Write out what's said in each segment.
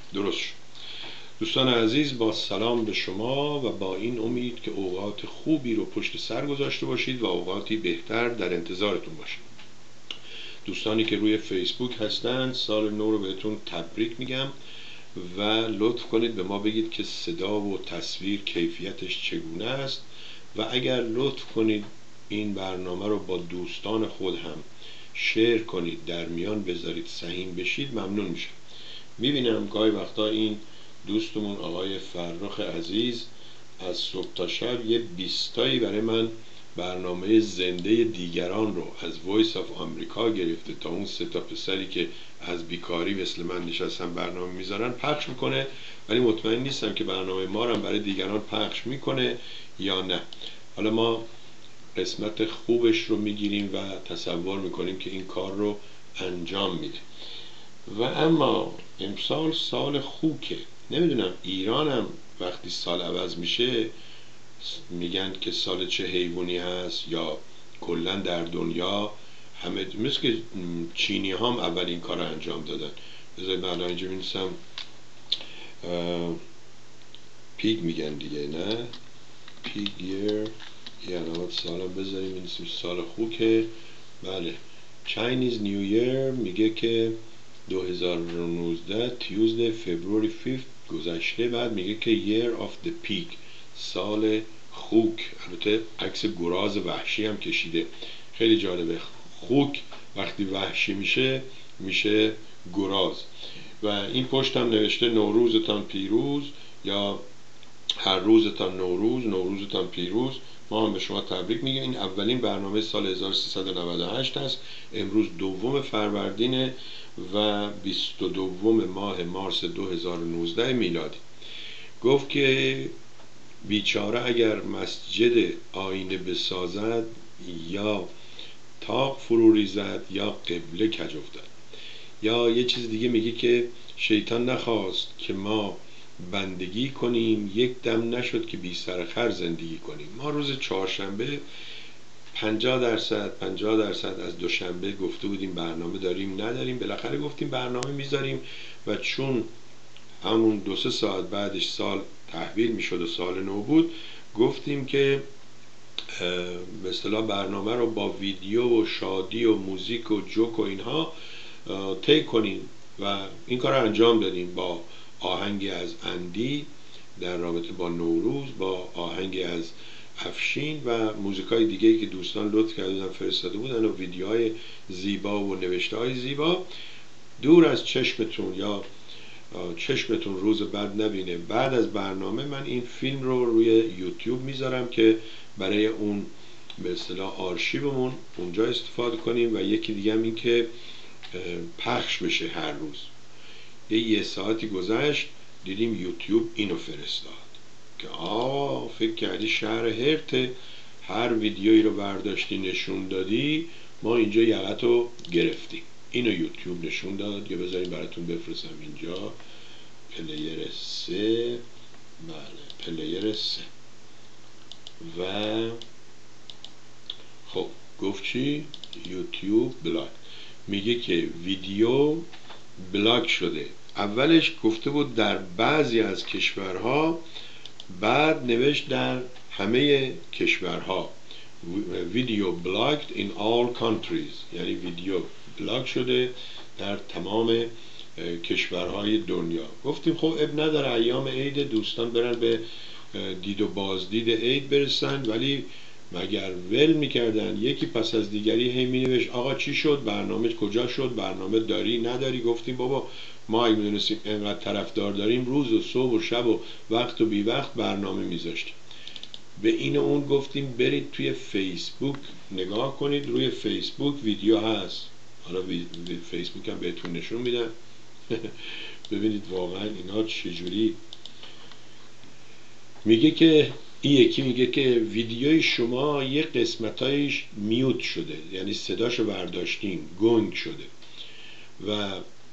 درست شد. دوستان عزیز، با سلام به شما و با این امید که اوقات خوبی رو پشت سر گذاشته باشید و اوقاتی بهتر در انتظارتون باشید. دوستانی که روی فیسبوک هستند، سال نو رو بهتون تبریک میگم و لطف کنید به ما بگید که صدا و تصویر کیفیتش چگونه است و اگر لطف کنید این برنامه رو با دوستان خود هم شیر کنید، در میان بذارید، سهیم بشید، ممنون میشم. میبینم گاهی وقتا این دوستمون آقای فرخ عزیز از صبح تا شب یه 20 برای من برنامه زنده دیگران رو از وایس آف آمریکا گرفته تا اون 3 پسری که از بیکاری مثل من نشستن برنامه میذارن پخش میکنه، ولی مطمئن نیستم که برنامه ما رو برای دیگران پخش میکنه یا نه. حالا ما قسمت خوبش رو میگیریم و تصور میکنیم که این کار رو انجام میده. و اما امسال سال خوکه. نمیدونم ایرانم وقتی سال عوض میشه میگن که سال چه حیوانی هست یا کلا در دنیا همه مثل که چینی هم اول این کار رو انجام دادن. بذارید من اینجا می‌نویسم پیگ میگن دیگه، نه پیگ یر، یه علامت سالم بذاریم این سال خوکه. بله، چاینیز نیو یر میگه که 2019 تیوزده فبروری 5 گذشته. بعد میگه که year of the pig، سال خوک. البته عکس گراز وحشی هم کشیده، خیلی جالبه. خوک وقتی وحشی میشه میشه گراز. و این پشت هم نوشته نوروزتان پیروز یا هر روزتان نوروز، نوروزتان پیروز. ما هم به شما تبریک میگیم. این اولین برنامه سال 1398 است. امروز 2 فروردین و 22 ماه مارس 2019 میلادی. گفت که بیچاره اگر مسجد آینه بسازد یا طاق فرو ریزد یا قبله کج افتد. یا یه چیز دیگه میگه که شیطان نخواست که ما بندگی کنیم، یک دم نشد که بی سر خر زندگی کنیم. ما روز چهارشنبه 50% از دوشنبه گفته بودیم برنامه داریم نداریم، بالاخره گفتیم برنامه میذاریم و چون همون 2-3 ساعت بعدش سال تحویل میشد و سال نو بود، گفتیم که به اصطلاح برنامه رو با ویدیو و شادی و موزیک و جوک و اینها طی کنیم و این کار رو انجام دادیم با آهنگی از اندی در رابطه با نوروز، با آهنگی از افشین و موزیکای دیگه‌ای که دوستان لطف کردن فرستاده بودن و ویدیوهای زیبا و نوشته‌های زیبا. دور از چشمتون یا چشمتون روز بد نبینه، بعد از برنامه من این فیلم رو روی یوتیوب میذارم که برای اون به اصطلاح آرشیومون اونجا استفاده کنیم و یکی دیگه هم این که پخش بشه هر روز. یه ساعتی گذشت دیدیم یوتیوب اینو فرستاد که فکر کردی شهر هرت، هر ویدیویی رو برداشتی نشون دادی ما اینجا یقتو گرفتیم. اینو یوتیوب نشون داد. یا بذاریم براتون بفرستم اینجا پلیر 3. بله پلیر 3. و خب گفت چی؟ یوتیوب بلاک. میگه که ویدیو بلاک شده. اولش گفته بود در بعضی از کشورها، بعد نوشت در همه کشورها. ویدیو blocked in all countries، یعنی ویدیو بلاک شده در تمام کشورهای دنیا. گفتیم خب اب نداره، ایام عید دوستان برن به دید و بازدید عید برسن، ولی مگر ول میکردن یکی پس از دیگری هی مینوشت آقا چی شد، برنامه کجا شد، برنامه داری نداری. گفتیم بابا ما اگه میدونستیم انقدر طرفدار داریم روز و صبح و شب و وقت و بی وقت برنامه میذاشتیم. به این و اون گفتیم برید توی فیسبوک نگاه کنید، روی فیسبوک ویدیو هست. حالا فیسبوک هم بهتون نشون میدن ببینید واقعا اینا چجوری. میگه که این یکی میگه که ویدیوی شما یه قسمتایش میوت شده، یعنی صداشو برداشتیم گنگ شده و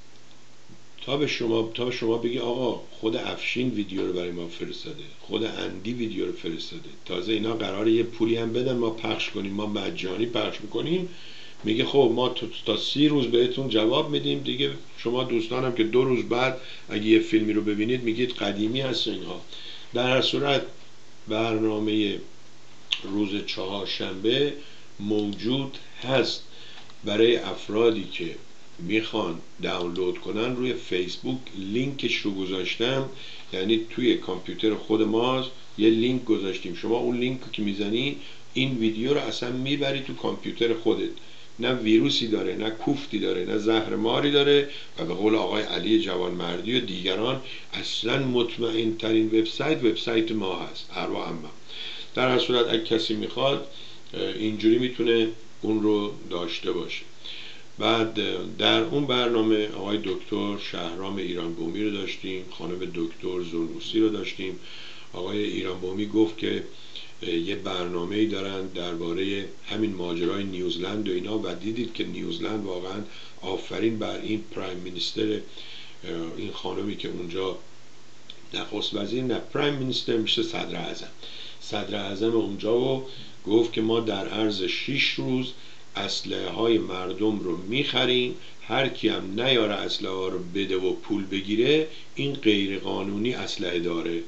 تا شما بگی آقا خود افشین ویدیو رو برای ما فرستاده، خود اندی ویدیو رو فرستاده، تازه اینا قراره یه پولی هم بدن ما پخش کنیم، ما مجانی پخش میکنیم، میگه خب ما تا 30 روز بهتون جواب میدیم دیگه. شما دوستانم که 2 روز بعد اگه یه فیلمی رو ببینید میگید قدیمی هست اینها. در هر صورت برنامه روز چهارشنبه موجود هست برای افرادی که میخوان دانلود کنن. روی فیسبوک لینکش رو گذاشتم، یعنی توی کامپیوتر خود ما یه لینک گذاشتیم. شما اون لینک که میزنی این ویدیو رو اصلا میبری تو کامپیوتر خودت. نه ویروسی داره، نه کوفتی داره، نه زهر ماری داره و به قول آقای علی جوانمردی و دیگران اصلا مطمئن ترین وبسایت ما هست. اروا اما در هر صورت اگه کسی میخواد اینجوری میتونه اون رو داشته باشه. بعد در اون برنامه آقای دکتر شهرام ایران بومی رو داشتیم، خانم دکتر زرنوسی رو داشتیم. آقای ایران بومی گفت که یه برنامه‌ای دارن درباره همین ماجرای نیوزلند و اینا و دیدید که نیوزلند واقعا آفرین بر این پرایم مینیستر، این خانمی که اونجا نخست وزیر، نه پرایم مینیستر میشه صدر اعظم اونجا، و گفت که ما در عرض 6 روز اسلحه های مردم رو میخریم، هر کی هم نیاره اسلحه ها رو بده و پول بگیره این غیر قانونی اسلحه داره.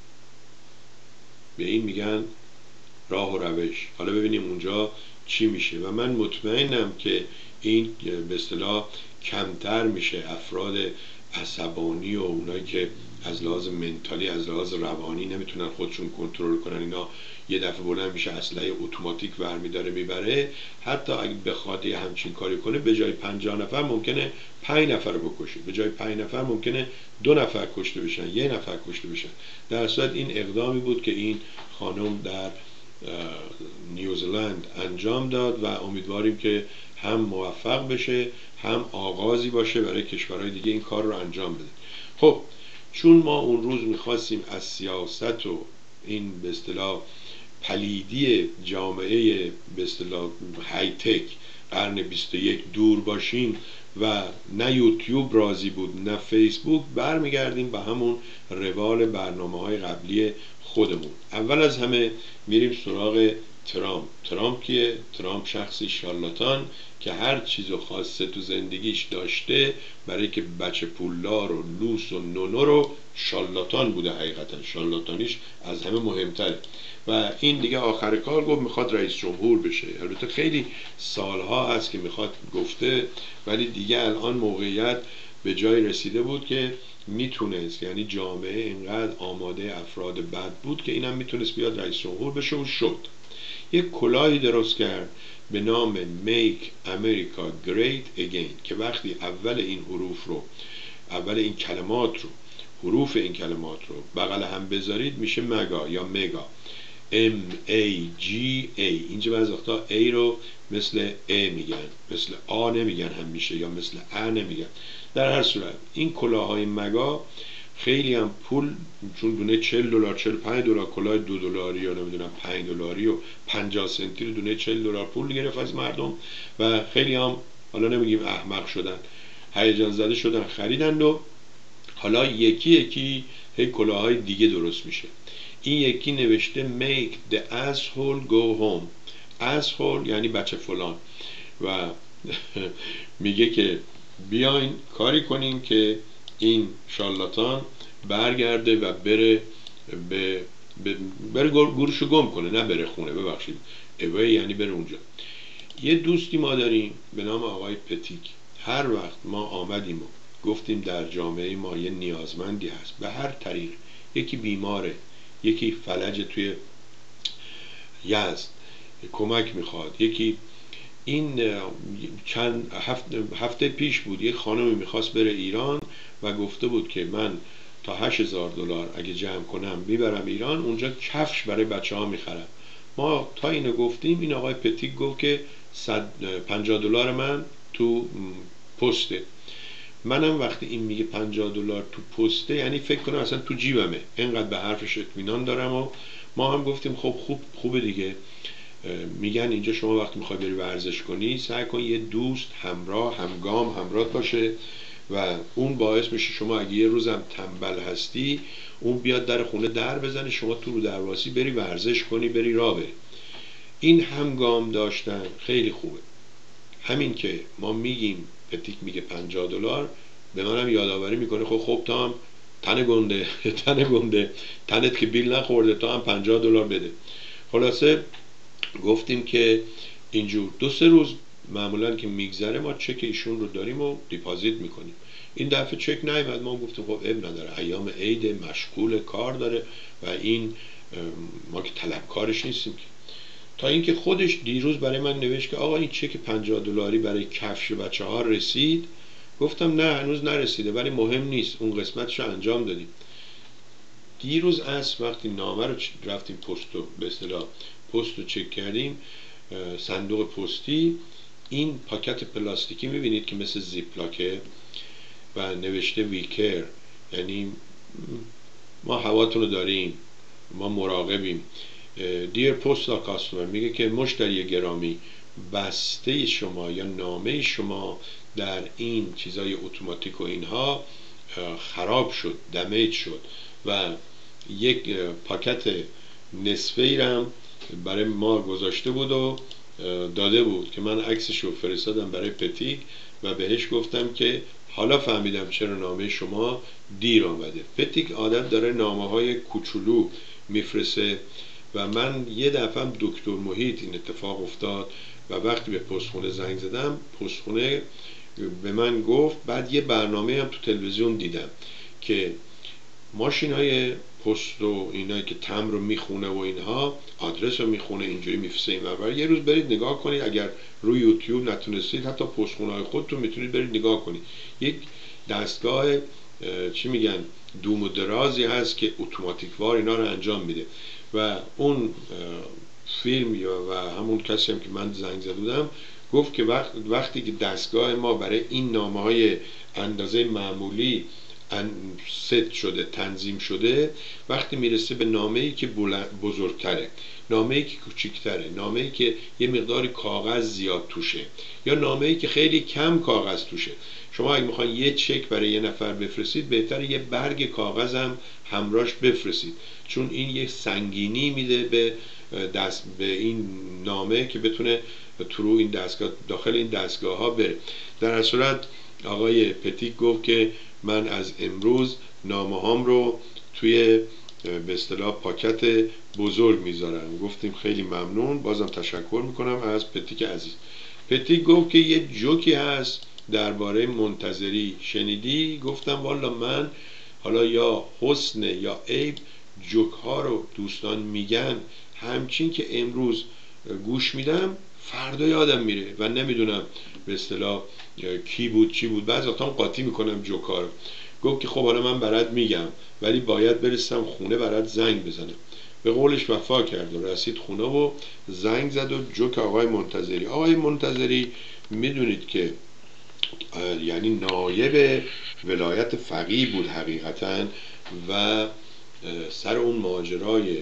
به این میگن راه و روش. حالا ببینیم اونجا چی میشه و من مطمئنم که این به اصطلاح کمتر میشه. افراد عصبانی و اونایی که از لحاظ منتالی، از لحاظ روانی نمیتونن خودشون کنترل کنن، اینا یه دفعه بلند میشه اسلحه اتوماتیک برمیداره میبره. حتی اگه بخواد یه همچین کاری کنه به جای 50 نفر ممکنه 5 نفر رو بکشه، به جای 5 نفر ممکنه 2 نفر کشته بشن، 1 نفر کشته بشن. در صورت این اقدامی بود که این خانم در نیوزلند انجام داد و امیدواریم که هم موفق بشه هم آغازی باشه برای کشورهای دیگه این کار رو انجام بده. خب چون ما اون روز میخواستیم از سیاست و این به اصطلاح پلیدی جامعه به اصطلاح های تک قرن 21 دور باشیم و نه یوتیوب راضی بود نه فیسبوک، برمیگردیم به همون روال برنامه‌های قبلی خودمون. اول از همه میریم سراغ ترامپ کیه؟ ترامپ شخصی شارلاتان که هر چیزو خواسته تو زندگیش داشته، برای که بچه پولدار و لوس و نونو رو شارلاتان بوده. حقیقتا شارلاتانیش از همه مهمتره و این دیگه آخر کار گفت میخواد رئیس جمهور بشه. البته خیلی سالها هست که میخواد گفته، ولی دیگه الان موقعیت به جای رسیده بود که میتونست، یعنی جامعه اینقدر آماده افراد بد بود که اینم میتونست بیاد رئیس جمهور بشه و شد. یک کلاهی درست کرد به نام Make America Great Again که وقتی اول این کلمات رو حروف این کلمات رو بغل هم بذارید میشه مگا یا مگا، MAGA. اینجا بعضی وقتا A رو مثل A میگن، مثل آ نمیگن همیشه، یا مثل ا نمیگن. در هر صورت این کلاهای مگا خیلی هم پول، چون دونه $40 $45 کلاه $2 یا نمیدونم $5 و 50 سنتی رو دونه $40 پول گرفت از مردم و خیلی هم حالا نمیگیم احمق شدن، هیجان زده شدن، خریدن و حالا یکی یکی هی کلاهای دیگه درست میشه. این یکی نوشته make the asshole go home. asshole یعنی بچه فلان و میگه که بیاین کاری کنیم که این شارلاتان برگرده و بره گورشو گم کنه، نه بره خونه، ببخشید اوه یعنی بره اونجا. یه دوستی ما داریم به نام آقای پتیک. هر وقت ما آمدیم و گفتیم در جامعه ما یه نیازمندی هست به هر طریق، یکی بیماره، یکی فلج توی یزد کمک میخواد، یکی این چند هفته پیش بود یک خانمی میخواست بره ایران و گفته بود که من تا $8,000 اگه جمع کنم میبرم ایران، اونجا کفش برای بچه ها میخرم. ما تا اینو گفتیم این آقای پتیک گفت که $50 من تو پسته. منم وقتی این میگه $50 تو پسته یعنی فکر کنم اصلا تو جیبمه، اینقدر به حرفش اطمینان دارم. و ما هم گفتیم خب خوبه دیگه. میگن اینجا شما وقتی میخوای بری ورزش کنی سعی کن یه دوست همراه باشه و اون باعث میشه شما اگه یه روزم تنبل هستی اون بیاد در خونه در بزنه، شما تو رو درواسی بری ورزش کنی، بری راه بری. این همگام داشتن خیلی خوبه. همین که ما میگیم پتیک میگه $50، به منم یادآوری میکنه خب تا هم تن گنده تن گنده، تنت که بیل نخورده، تا هم $50 بده. خلاصه گفتیم که اینجور 2-3 روز معمولا که میگذره ما چک ایشون رو داریم و دیپازیت میکنیم. این دفعه چک نیومد، ما گفتیم خب اب نداره، ایام عید، مشغول کار داره و این ما که طلبکارش نیستیم که. تا اینکه خودش دیروز برای من نوشت که آقا این چک $50 برای کفش بچه ها رسید. گفتم نه هنوز نرسیده، ولی مهم نیست، اون قسمتش رو انجام دادیم. دیروز عصر وقتی نامه رو رفتیم پستو، به اصطلاح پست رو چک کردیم، صندوق پستی، این پاکت پلاستیکی میبینید که مثل زیپلاکه و نوشته ویکر، یعنی ما هواتون رو داریم، ما مراقبیم. دیر پستال کاستومر، میگه که مشتری گرامی، بسته شما یا نامه شما در این چیزای اتوماتیک و اینها خراب شد، دمیج شد و یک پاکت نصفه ای رم برای ما گذاشته بود و داده بود که من عکسش رو فرستادم برای پتیک و بهش گفتم که حالا فهمیدم چرا نامه شما دیر آمده. پتیک عادت داره نامه های کوچولو میفرسته و من یه دفعه دکتر محیط این اتفاق افتاد و وقتی به پستخونه زنگ زدم، پستخونه به من گفت، بعد یه برنامه هم تو تلویزیون دیدم که ماشین های پست و اینایی که تمبر رو میخونه و اینها آدرس رو میخونه، اینجوری میفرسته این. یه روز برید نگاه کنید، اگر روی یوتیوب نتونستید حتی پستخونه های خودتون میتونید برید نگاه کنید. یک دستگاه چی میگن دوم و درازی هست که اتوماتیک وار اینا رو انجام میده و اون فیلم و همون کسی هم که من زنگ زده بودم گفت که وقتی که دستگاه ما برای این نامه های اندازه معمولی ست شده، تنظیم شده، وقتی میرسه به نامه‌ای که بزرگتره، نامه‌ای که کوچیکتره، نامه‌ای که یه مقدار کاغذ زیاد توشه یا نامه‌ای که خیلی کم کاغذ توشه، شما اگه میخواین یه چک برای یه نفر بفرستید بهتره یه برگ کاغذ هم همراهش بفرستید، چون این یه سنگینی میده به این نامه که بتونه تو این دستگاه، داخل این دستگاه ها بره. در هر صورت آقای پتیک گفت که من از امروز نامه هام رو توی به اصطلاح پاکت بزرگ میذارم. گفتیم خیلی ممنون، بازم تشکر میکنم از پتیک عزیز. پتیک گفت که یه جوکی هست درباره منتظری، شنیدی؟ گفتم والا من حالا یا حسن یا عیب جوک ها رو دوستان میگن، همچین که امروز گوش میدم فردا یادم میره و نمیدونم به اصطلاح کی بود چی بود، بعضی وقتا قاطی میکنم جوک ها رو. گفت که خب حالا من برات میگم ولی باید برسم خونه برات زنگ بزنم. به قولش وفا کرد و رسید خونه و زنگ زد و جوک آقای منتظری میدونید که یعنی نایب ولایت فقیه بود حقیقتا و سر اون ماجرای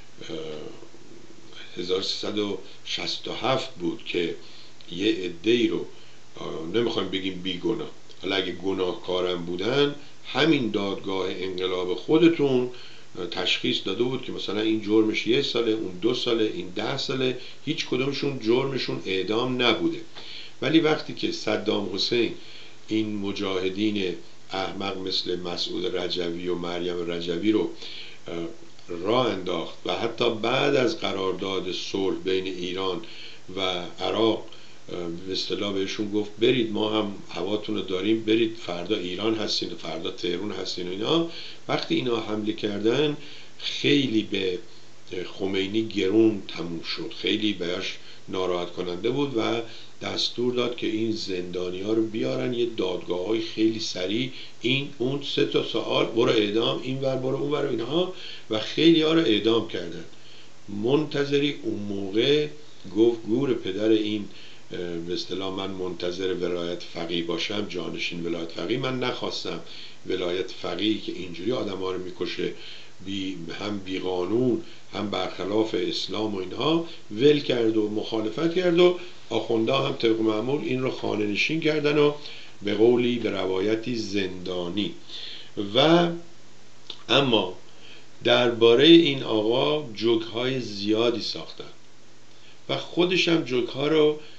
1367 بود که یه عده‌ای رو نمیخوایم بگیم بیگناه، حالا اگه گناهکارم بودن همین دادگاه انقلاب خودتون تشخیص داده بود که مثلا این جرمش 1 ساله، اون 2 ساله، این 10 ساله، هیچ کدومشون جرمشون اعدام نبوده. ولی وقتی که صدام حسین این مجاهدین احمق مثل مسعود رجوی و مریم رجوی رو راه انداخت و حتی بعد از قرارداد صلح بین ایران و عراق به اصطلاح بهشون گفت برید ما هم هواتون رو داریم، برید فردا ایران هستین و فردا تهران هستین و اینا. وقتی اینا حمله کردن خیلی به خمینی گرون تموم شد، خیلی بهش ناراحت کننده بود و دستور داد که این زندانی ها رو بیارن یه دادگاه های خیلی سریع، این اون 3 سال برو اعدام، این ور برو اون ور اینها، و خیلی ها رو اعدام کردن. منتظری اون موقع گفت گور پدر این به اصطلاح من منتظر ولایت فقیه باشم، جانشین ولایت فقیه، من نخواستم ولایت فقیه که اینجوری آدم ها رو میکشه هم بی قانون هم برخلاف اسلام و اینها، ول کرد و مخالفت کرد و آخونده هم طبق معمول این رو خانه نشین کردن و به قولی به روایتی زندانی. و اما درباره این آقا جوک های زیادی ساختن و خودش هم جوک ها رو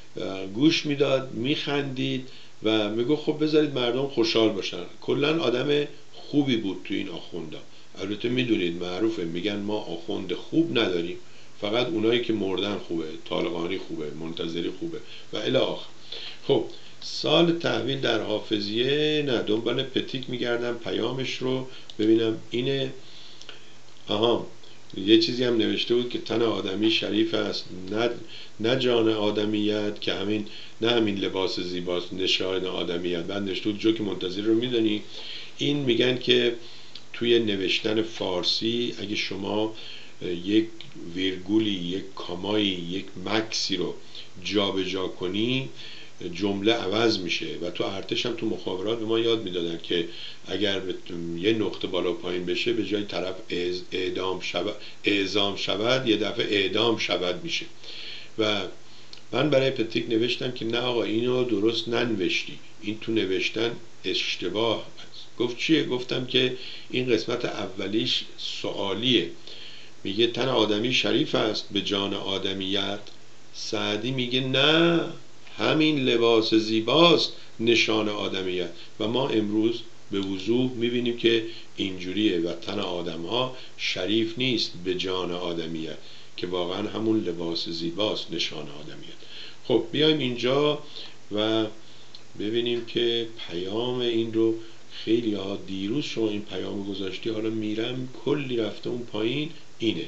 گوش میداد، میخندید و میگو خب بذارید مردم خوشحال باشن. کلا آدم خوبی بود تو این آخوندا. البته میدونید معروفه، میگن ما آخوند خوب نداریم، فقط اونایی که مردن خوبه، طالقانی خوبه، منتظری خوبه و الی آخر. خب سال تحویل در حافظیه نه، دنبال پتیک میگردم پیامش رو ببینم اینه. آها، یه چیزی هم نوشته بود که تن آدمی شریف است، نه جان آدمیت، که همین نه همین لباس زیباست نشان آدمیت. بعد نوشته بود جوک منتظر رو میدونی. این میگن که توی نوشتن فارسی اگه شما یک ویرگولی، یک کامایی، یک مکسی رو جابجا کنی جمله عوض میشه. و تو ارتش هم تو مخابرات به ما یاد میدادن که اگر یه نقطه بالا پایین بشه به جای طرف اعزام شود یه دفعه اعدام شود میشه. و من برای پتیک نوشتم که نه آقا اینو درست ننوشتی، این تو نوشتن اشتباه است. گفت چیه؟ گفتم که این قسمت اولیش سوالیه، میگه تن آدمی شریف است به جان آدمیت. سعدی میگه نه، همین لباس زیباست نشان آدمیت. و ما امروز به وضوح میبینیم که اینجوریه و تن آدم ها شریف نیست به جان آدمیت، که واقعا همون لباس زیباست نشان آدمیت. خب بیایم اینجا و ببینیم که پیام این رو خیلی ها دیروز شما این پیام گذاشتی، حالا میرم کلی رفته اون پایین. اینه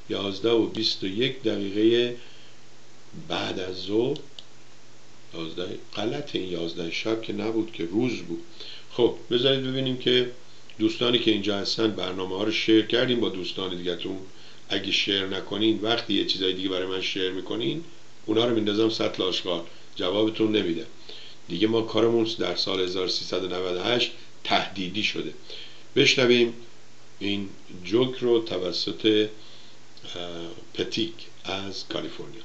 11:21 بعد از ظهر. 11 غلط، این 11 شب که نبود که روز بود. خب بذارید ببینیم که دوستانی که اینجا هستن برنامه ها رو شیر کردیم با دوستان دیگه‌تون. اگه شیر نکنین وقتی یه چیزای دیگه برای من شیر میکنین اونا رو میندازم سطل آشغال، جوابتون نمیده دیگه. ما کارمون در سال 1398 تهدیدی شده. بشنویم این جوک رو توسط پتیک از کالیفرنیا.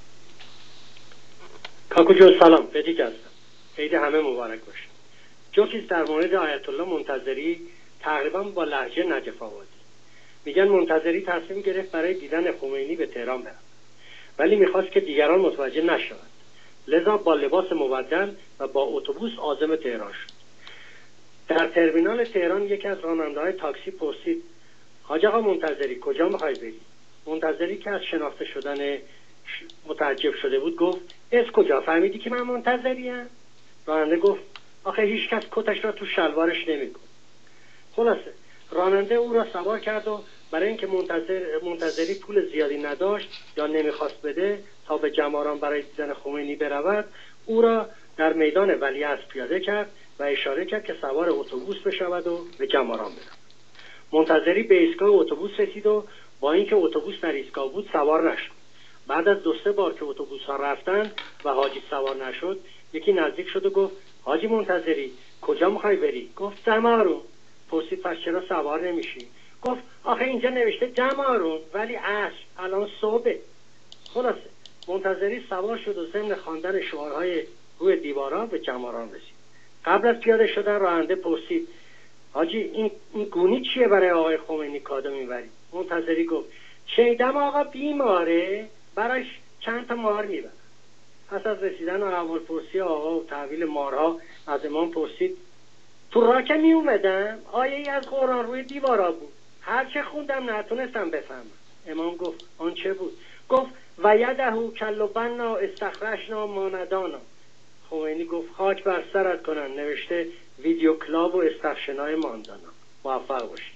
کاکو جو سلام، پتیک هستم. عید همه مبارک باشه. جوکی در مورد آیت الله منتظری تقریبا با لهجه نجف آبادی. میگن منتظری تصمیم گرفت برای دیدن خمینی به تهران برود، ولی میخواست که دیگران متوجه نشوند، لذا با لباس مبدل و با اتوبوس عازم تهران شد. در ترمینال تهران یکی از راننده‌های تاکسی پرسید حاج آقا منتظری کجا میخوای بری؟ منتظری که از شناخته شدن متعجب شده بود گفت از کجا فهمیدی که من منتظریم؟ راننده گفت آخه هیچ کس کتش را تو شلوارش نمی‌کن. خلاصه راننده او را سوار کرد و برای اینکه منتظری پول زیادی نداشت یا نمیخواست بده تا به جماران برای دیدن خمینی برود، او را در میدان ولیعصر پیاده کرد و اشاره کرد که سوار اتوبوس بشود و به جماران برود. منتظری به ایستگاه اتوبوس رسید و با اینکه اتوبوس در ایستگاه بود سوار نشد. بعد از 2-3 بار که اتوبوس ها رفتن و حاجی سوار نشد، یکی نزدیک شد و گفت حاجی منتظری کجا میخوای بری؟ گفت جمارون. پرسید پس چرا سوار نمیشی؟ گفت آخه اینجا نوشته جمارون ولی عصر، الان صبح. خلاصه منتظری سوار شد و ضمن خواندن شعارهای روی دیوارا به جماران رسید. قبل از پیاده شدن راننده پرسید حاجی این گونی چیه برای آقای خمینی کادو میبری؟ منتظری گفت شیدم آقا بیماره، براش چند تا مار میبرم. پس از رسیدن و احوالپرسی آقا و تحویل مارها از امام پرسید تو راه که می اومدم آیه ای از قرآن روی دیوارا بود، هر چه خوندم نتونستم بفهمم. امام گفت آن چه بود؟ گفت و یدهو کلبنا استخرجنا ما ندانا. خمینی گفت خاک بر سرت کنن، نوشته ویدیو کلاب و استخشنای ماندانا. موفق باشید.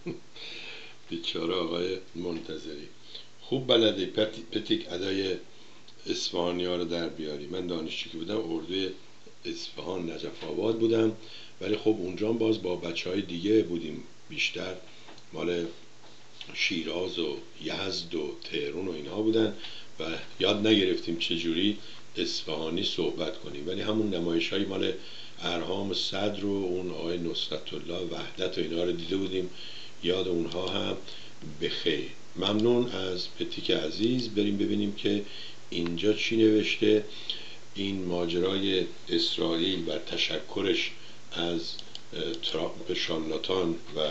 بیچاره آقای منتظری خوب بلده پتیک ادای اصفهانی ها رو در بیاری. من دانشجو که بودم اردوی اصفهان نجف آباد بودم، ولی خب اونجا باز با بچه های دیگه بودیم، بیشتر مال شیراز و یزد و تهران و اینها بودن و یاد نگرفتیم چجوری اصفهانی صحبت کنیم. ولی همون نمایش های مال ارهام صدر و اون آقای نصرت الله وحدت و اینها رو دیده بودیم، یاد اونها هم بخیر. ممنون از پتیک عزیز. بریم ببینیم که اینجا چی نوشته. این ماجرای اسرائیل و تشکرش از ترامپ شارلاتان و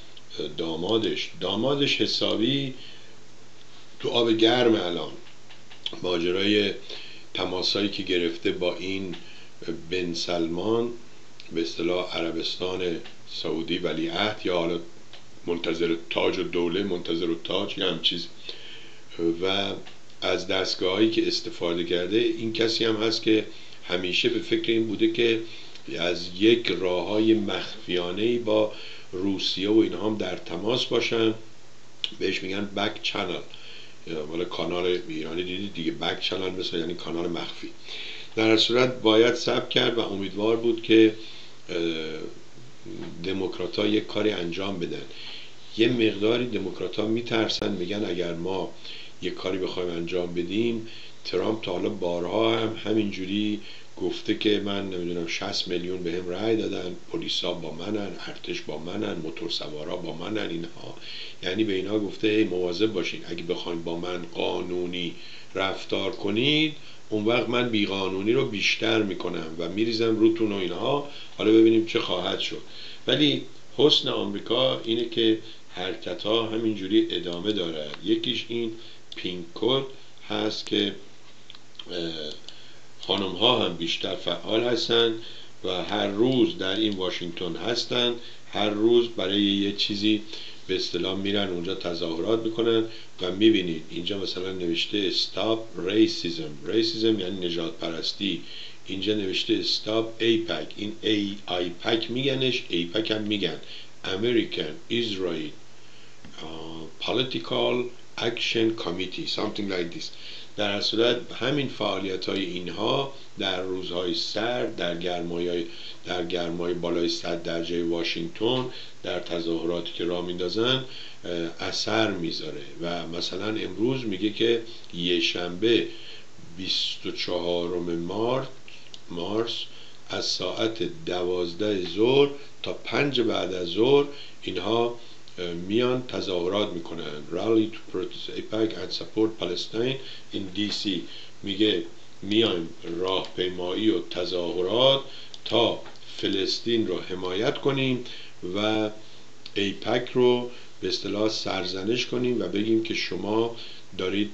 دامادش حسابی تو آب گرم. الان ماجرای تماسایی که گرفته با این بن سلمان، به اصطلاح عربستان سعودی ولیعهد، یا حالا منتظر تاج و دوله، منتظر و تاج، یا هم چیز، و از دستگاهایی که استفاده کرده. این کسی هم هست که همیشه به فکر این بوده که از یک راههای مخفیانه‌ای با روسیه و اینها هم در تماس باشن، بهش میگن بک چنل. ولی کانال ایرانی دیدید دیگه، بک چنل مثل یعنی کانال مخفی. در هر صورت باید صبر کرد و امیدوار بود که دموکرات‌ها یک کاری انجام بدن. یه مقداری دموکرات‌ها میترسن، میگن اگر ما یک کاری بخوایم انجام بدیم، ترامپ تا حالا بارها هم همینجوری گفته که من نمیدونم 60 میلیون بهم رأی دادن، پلیسا با منن، ارتش با منن، موتورسوارا با منن، اینها. یعنی به اینا گفته ای مواظب باشین، اگه بخواید با من قانونی رفتار کنید، اون وقت من بیقانونی رو بیشتر میکنم و میریزم روتون و اینها. حالا ببینیم چه خواهد شد. ولی حسن آمریکا اینه که حرکت ها همینجوری ادامه دارد. یکیش این پینک کد هست که خانم ها هم بیشتر فعال هستن و هر روز در این واشنگتن هستن، هر روز برای یه چیزی به اصطلاح میرن اونجا تظاهرات میکنن و میبینید اینجا مثلا نوشته stop racism، racism یعنی نژاد پرستی. اینجا نوشته stop AIPAC، این AIPAC میگنش، AIPAC هم میگن American Israel Political Action Committee، something like this. در صورت همین فعالیت های اینها در روزهای سرد، در گرمای بالای 100 درجه واشنگتن، در تظاهراتی که راه میندازن اثر میذاره. و مثلا امروز میگه که یه شنبه 24 مارس از ساعت 12 ظهر تا 5 بعد از ظهر اینها میان تظاهرات میکنن. Rally to protest AIPAC and support Palestine in DC. میگه میایم راهپیمایی و تظاهرات تا فلسطین رو حمایت کنیم و ایپک رو به اصطلاح سرزنش کنیم و بگیم که شما دارید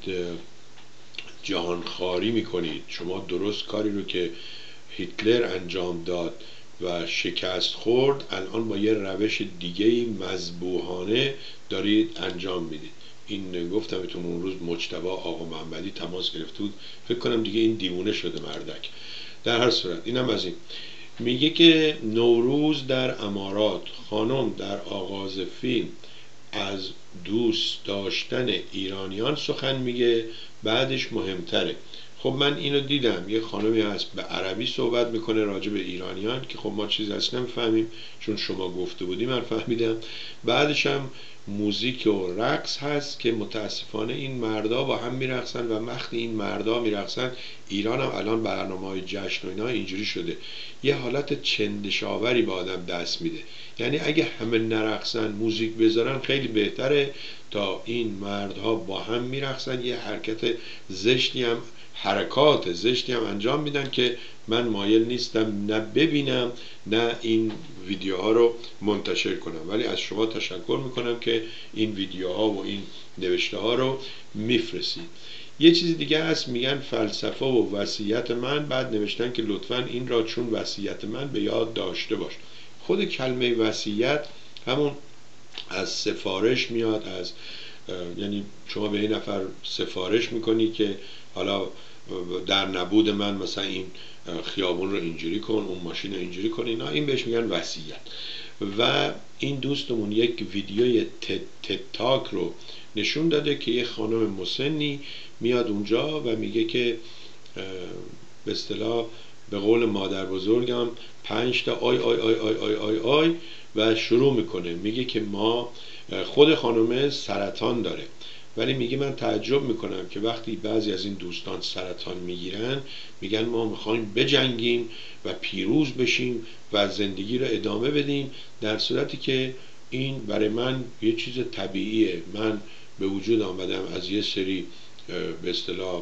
جهانخواری میکنید، شما درست کاری رو که هیتلر انجام داد و شکست خورد الان با یه روش دیگه مذبوحانه دارید انجام میدید. این گفتم بهتون اون روز مجتبی آقا محمدی تماس گرفته بود، فکر کنم دیگه این دیوونه شده مردک. در هر صورت اینم از این. میگه که نوروز در امارات، خانم در آغاز فیلم از دوست داشتن ایرانیان سخن میگه، بعدش مهمتره. خب من اینو دیدم، یه خانمی هست به عربی صحبت میکنه راجع به ایرانیان که خب ما چیز اصلا نمیفهمیم، چون شما گفته بودی من فهمیدم. بعدش هم موزیک و رقص هست که متاسفانه این مردا با هم میرقصن و وقتی این مردا میرقصن، ایران هم الان برنامه‌های جشن و اینا اینجوری شده، یه حالت چندشاوری به آدم دست میده. یعنی اگه همه نرقصن موزیک بذارن خیلی بهتره تا این مردها با هم میرقصن، یه حرکت زشتی هم، حرکات زشتی هم انجام میدن که من مایل نیستم نه ببینم نه این ویدیوها رو منتشر کنم. ولی از شما تشکر میکنم که این ویدیوها و این نوشته ها رو میفرستید. یه چیز دیگه هست، میگن فلسفه و وصیت من، بعد نوشتن که لطفاً این را چون وصیت من به یاد داشته باش. خود کلمه وصیت همون از سفارش میاد، از یعنی شما به این نفر سفارش میکنی که حالا در نبود من مثلا این خیابون رو اینجوری کن، اون ماشین رو اینجوری کن، اینا، این بهش میگن وصیت. و این دوستمون یک ویدیوی تد تاک رو نشون داده که یه خانم مسنی میاد اونجا و میگه که به اصطلاح به قول مادر بزرگم 5 تا آی آی آی آی آی آی آی و شروع میکنه. میگه که ما خود خانم سرطان داره، ولی میگه من تعجب میکنم که وقتی بعضی از این دوستان سرطان میگیرن میگن ما میخوایم بجنگیم و پیروز بشیم و زندگی رو ادامه بدیم، در صورتی که این برای من یه چیز طبیعیه. من به وجود آمدم از یه سری به اصطلاح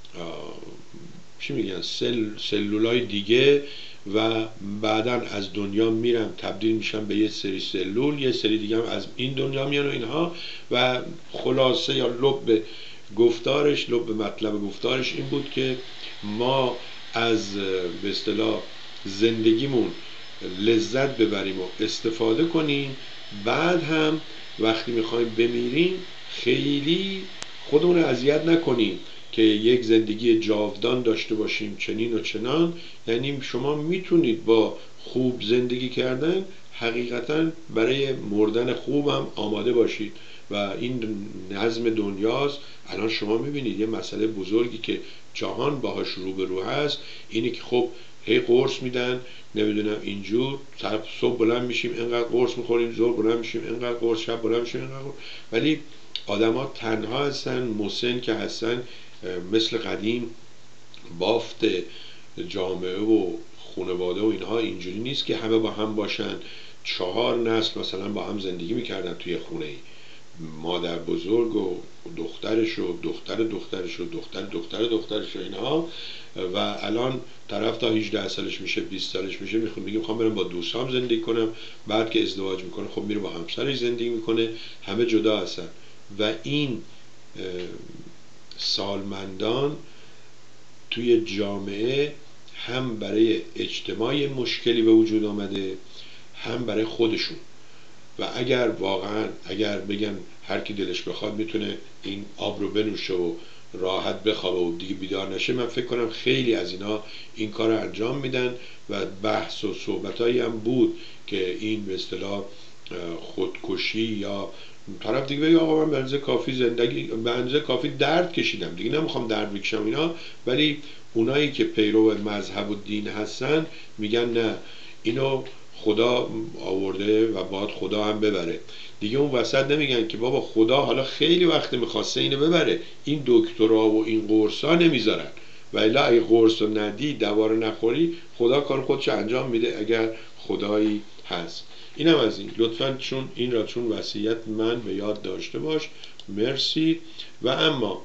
چی میگن سلولای دیگه و بعداً از دنیا میرم تبدیل میشم به یه سری سلول، یه سری دیگه هم از این دنیا میان و اینها، و خلاصه یا لب گفتارش به مطلب گفتارش این بود که ما از به اصطلاح زندگیمون لذت ببریم و استفاده کنیم، بعد هم وقتی میخوایم بمیریم خیلی خودمون رو اذیت نکنیم که یک زندگی جاودان داشته باشیم چنین و چنان. یعنی شما میتونید با خوب زندگی کردن حقیقتا برای مردن خوب هم آماده باشید و این نظم دنیاست. الان شما میبینید یه مسئله بزرگی که جهان باهاش روبرو هست اینه که خب هی قرص میدن، نمیدونم اینجور صبح بلند میشیم اینقدر قرص میخوریم، ظهر بلند میشیم اینقدر قرص، شب بلند میشیم اینقدر قرص. ولی آدما تنها هستن، مسن که هستن مثل قدیم بافت جامعه و خانواده و اینها اینجوری نیست که همه با هم باشن. 4 نسل مثلا با هم زندگی میکردن توی خونه ای، مادر بزرگ و دخترش و دختر دخترش و دختر دخترش و اینها. و الان طرف تا 18 سالش میشه 20 سالش میشه میگه میخوام برم با دوستام زندگی کنم، بعد که ازدواج میکنه خب میره با همسرش زندگی میکنه، همه جدا هستن. و این سالمندان توی جامعه هم برای اجتماع مشکلی به وجود آمده، هم برای خودشون. و اگر واقعا بگن هر کی دلش بخواد میتونه این آب رو بنوشه و راحت بخوابه و دیگه بیدار نشه، من فکر کنم خیلی از اینا این کار رو انجام میدن. و بحث و صحبتایی هم بود که این به اصطلاح خودکشی یا طرف دیگه بگه آقا من به اندازه کافی زندگی، به اندازه کافی درد کشیدم دیگه نمیخوام درد بکشم اینا. ولی اونایی که پیرو مذهب و دین هستن میگن نه، اینو خدا آورده و باید خدا هم ببره دیگه. اون وسط نمیگن که بابا خدا حالا خیلی وقت میخواسته اینو ببره، این دکترا و این قرصا نمیذارن، و الا اگه قرص رو ندی دوا رو نخوری خدا کار خودش انجام میده اگر خدایی هست. اینم از این. لطفاً چون وصیت من به یاد داشته باش. مرسی. و اما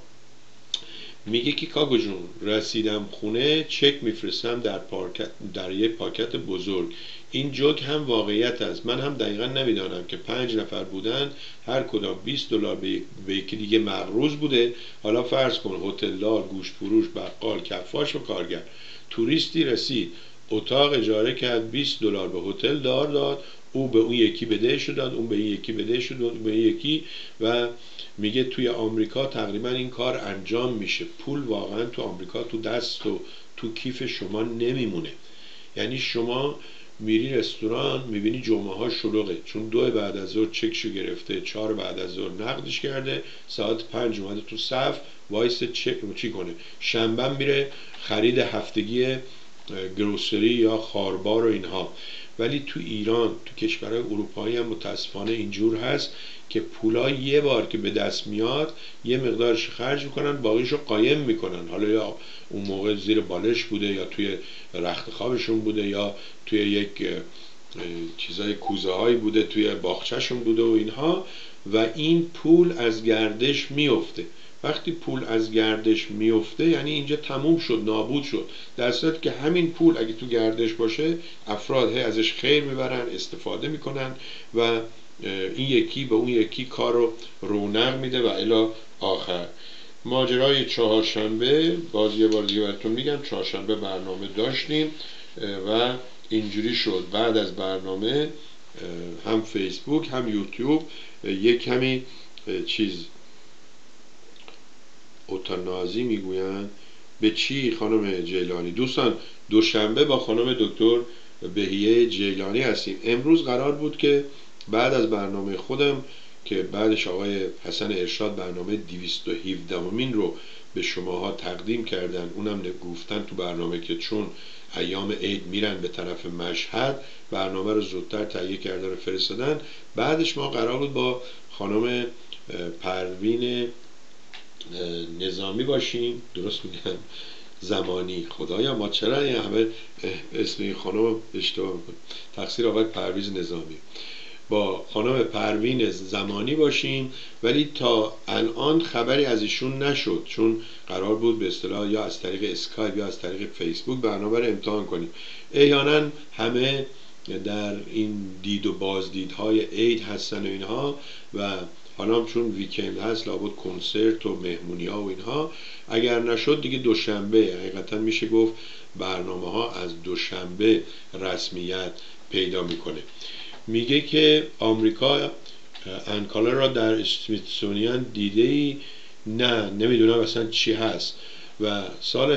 میگه که کاگو جون رسیدم خونه چک میفرستم در یک پاکت بزرگ. این جوک هم واقعیت است. من هم دقیقا نمیدانم که 5 نفر بودن، هر کدام $20 به یکی دیگه مقروض بوده. حالا فرض کن هتلدار، گوشت فروش، بقال، کفاش و کارگر. توریستی رسید اتاق اجاره کرد، $20 به هتل داد، او به اون یکی بدهش داد، اون به این یکی بدهش داد، اون به این یکی. و میگه توی آمریکا تقریبا این کار انجام میشه. پول واقعا تو آمریکا تو دست و تو کیف شما نمیمونه. یعنی شما میری رستوران میبینی جمعه ها شلوغه، چون 2 بعد از ظهر چکشو گرفته، 4 بعد از ظهر نقدش کرده، ساعت 5 اومده تو صف وایس چک چی کنه. شنبه میره خرید هفتگی گروسری یا خاربار و اینها. ولی تو ایران، تو کشورهای اروپایی هم متاسفانه اینجور هست که پولا یه بار که به دست میاد یه مقدارش خرج میکنن، باقیشو قایم میکنن. حالا یا اون موقع زیر بالش بوده یا توی رخت خوابشون بوده یا توی یک چیزای کوزه هایی بوده توی باغچه‌شون بوده و اینها. و این پول از گردش میفته. وقتی پول از گردش میفته یعنی اینجا تموم شد، نابود شد. در صورتی که همین پول اگه تو گردش باشه افراد ازش خیر میبرن، استفاده میکنن و این یکی به اون یکی کار رو رونق میده و الی آخر. ماجرای چهارشنبه باز یه بار دیگه براتون میگم، چهارشنبه برنامه داشتیم و اینجوری شد بعد از برنامه هم فیسبوک هم یوتیوب یک کمی چیز اوتانازی میگوین به چی خانم جیلانی. دوستان دوشنبه با خانم دکتر بهیه جیلانی هستیم. امروز قرار بود که بعد از برنامه خودم که بعدش آقای حسن ارشاد برنامه 217 رو به شماها تقدیم کردن، اونم گفتن تو برنامه که چون ایام عید میرن به طرف مشهد برنامه رو زودتر تهیه کردن و فرستادن. بعدش ما قرار بود با خانم پروین نظامی باشیم، درست میگم زمانی، خدایا ما چرا این همه اسم این خانم اشتباه میکنیم، تقصیر آقای پرویز نظامی. با خانم پروین زمانی باشیم ولی تا الان خبری از ایشون نشد، چون قرار بود به اصطلاح یا از طریق اسکایپ یا از طریق فیسبوک برنامه رو امتحان کنیم. احیانا همه در این دید و بازدیدهای عید هستن و اینها و حالا هم چون ویکند هست لابد کنسرت و مهمونی ها و اینها، اگر نشد دیگه دوشنبه، حقیقتا میشه گفت برنامه ها از دوشنبه رسمیت پیدا میکنه. میگه که آمریکا انکاله را در اسمیتسونیان دیده ای؟ نه، نمیدونم اصلا چی هست. و سال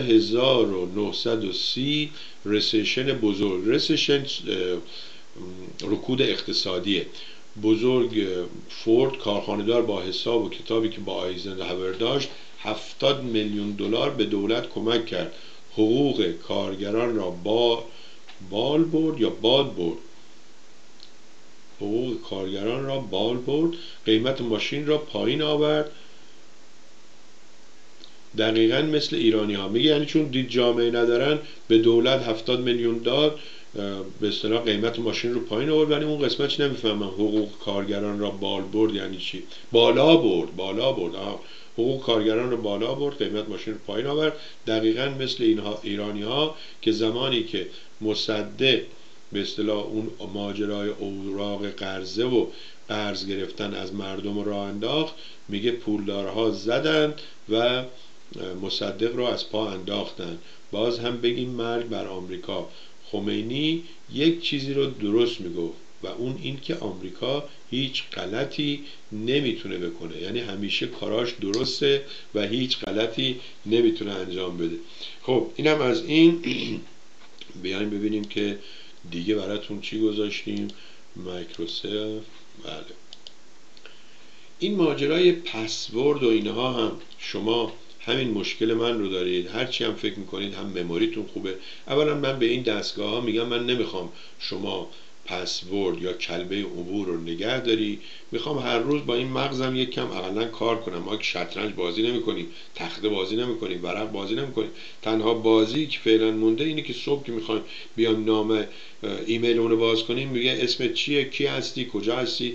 1930 رسیشن بزرگ، رسیشن رکود اقتصادیه بزرگ، فورد کارخانه‌دار با حساب و کتابی که با آیزنهاور داشت 70 میلیون دلار به دولت کمک کرد، حقوق کارگران را بال برد یا باد برد، حقوق کارگران را بال برد، قیمت ماشین را پایین آورد. دقیقا مثل ایرانی ها میگه، یعنی چون دید جامعه ندارن به دولت 70 میلیون داد، به اصطلاح قیمت ماشین رو پایین آورد، ولی اون قسمتش نمیفهمم حقوق کارگران را بال برد یعنی چی. بالا برد حقوق کارگران رو بالا برد، قیمت ماشین رو پایین آورد. دقیقا مثل اینها ایرانی ها که زمانی که مصدق به اصطلاح اون ماجرای اوراق قرضه و قرض گرفتن از مردم راه انداخت، میگه پولدارها زدند و مصدق رو از پا انداختن. باز هم بگیم مرگ بر آمریکا. خمینی یک چیزی رو درست میگفت و اون این که آمریکا هیچ غلطی نمیتونه بکنه، یعنی همیشه کاراش درسته و هیچ غلطی نمیتونه انجام بده. خب اینم از این. بیایم ببینیم که دیگه براتون چی گذاشتیم. مایکروسافت، بله، این ماجرای پسورد و اینها هم شما همین مشکل من رو دارید. هرچی هم فکر میکنید هم مموریتون خوبه. اولا من به این دستگاه ها میگم من نمیخوام شما پسورد یا کلمه عبور رو نگه داری، میخوام هر روز با این مغزم یک کم اقلا کار کنم. ما که شطرنج بازی نمیکنیم، تخته بازی نمیکنیم، ورق بازی نمیکنیم. تنها بازی که فعلا مونده اینه که صبح که میخوایم بیام نام ایمیل اون رو باز کنیم، میگه اسمت چیه، کی هستی، کجا هستی،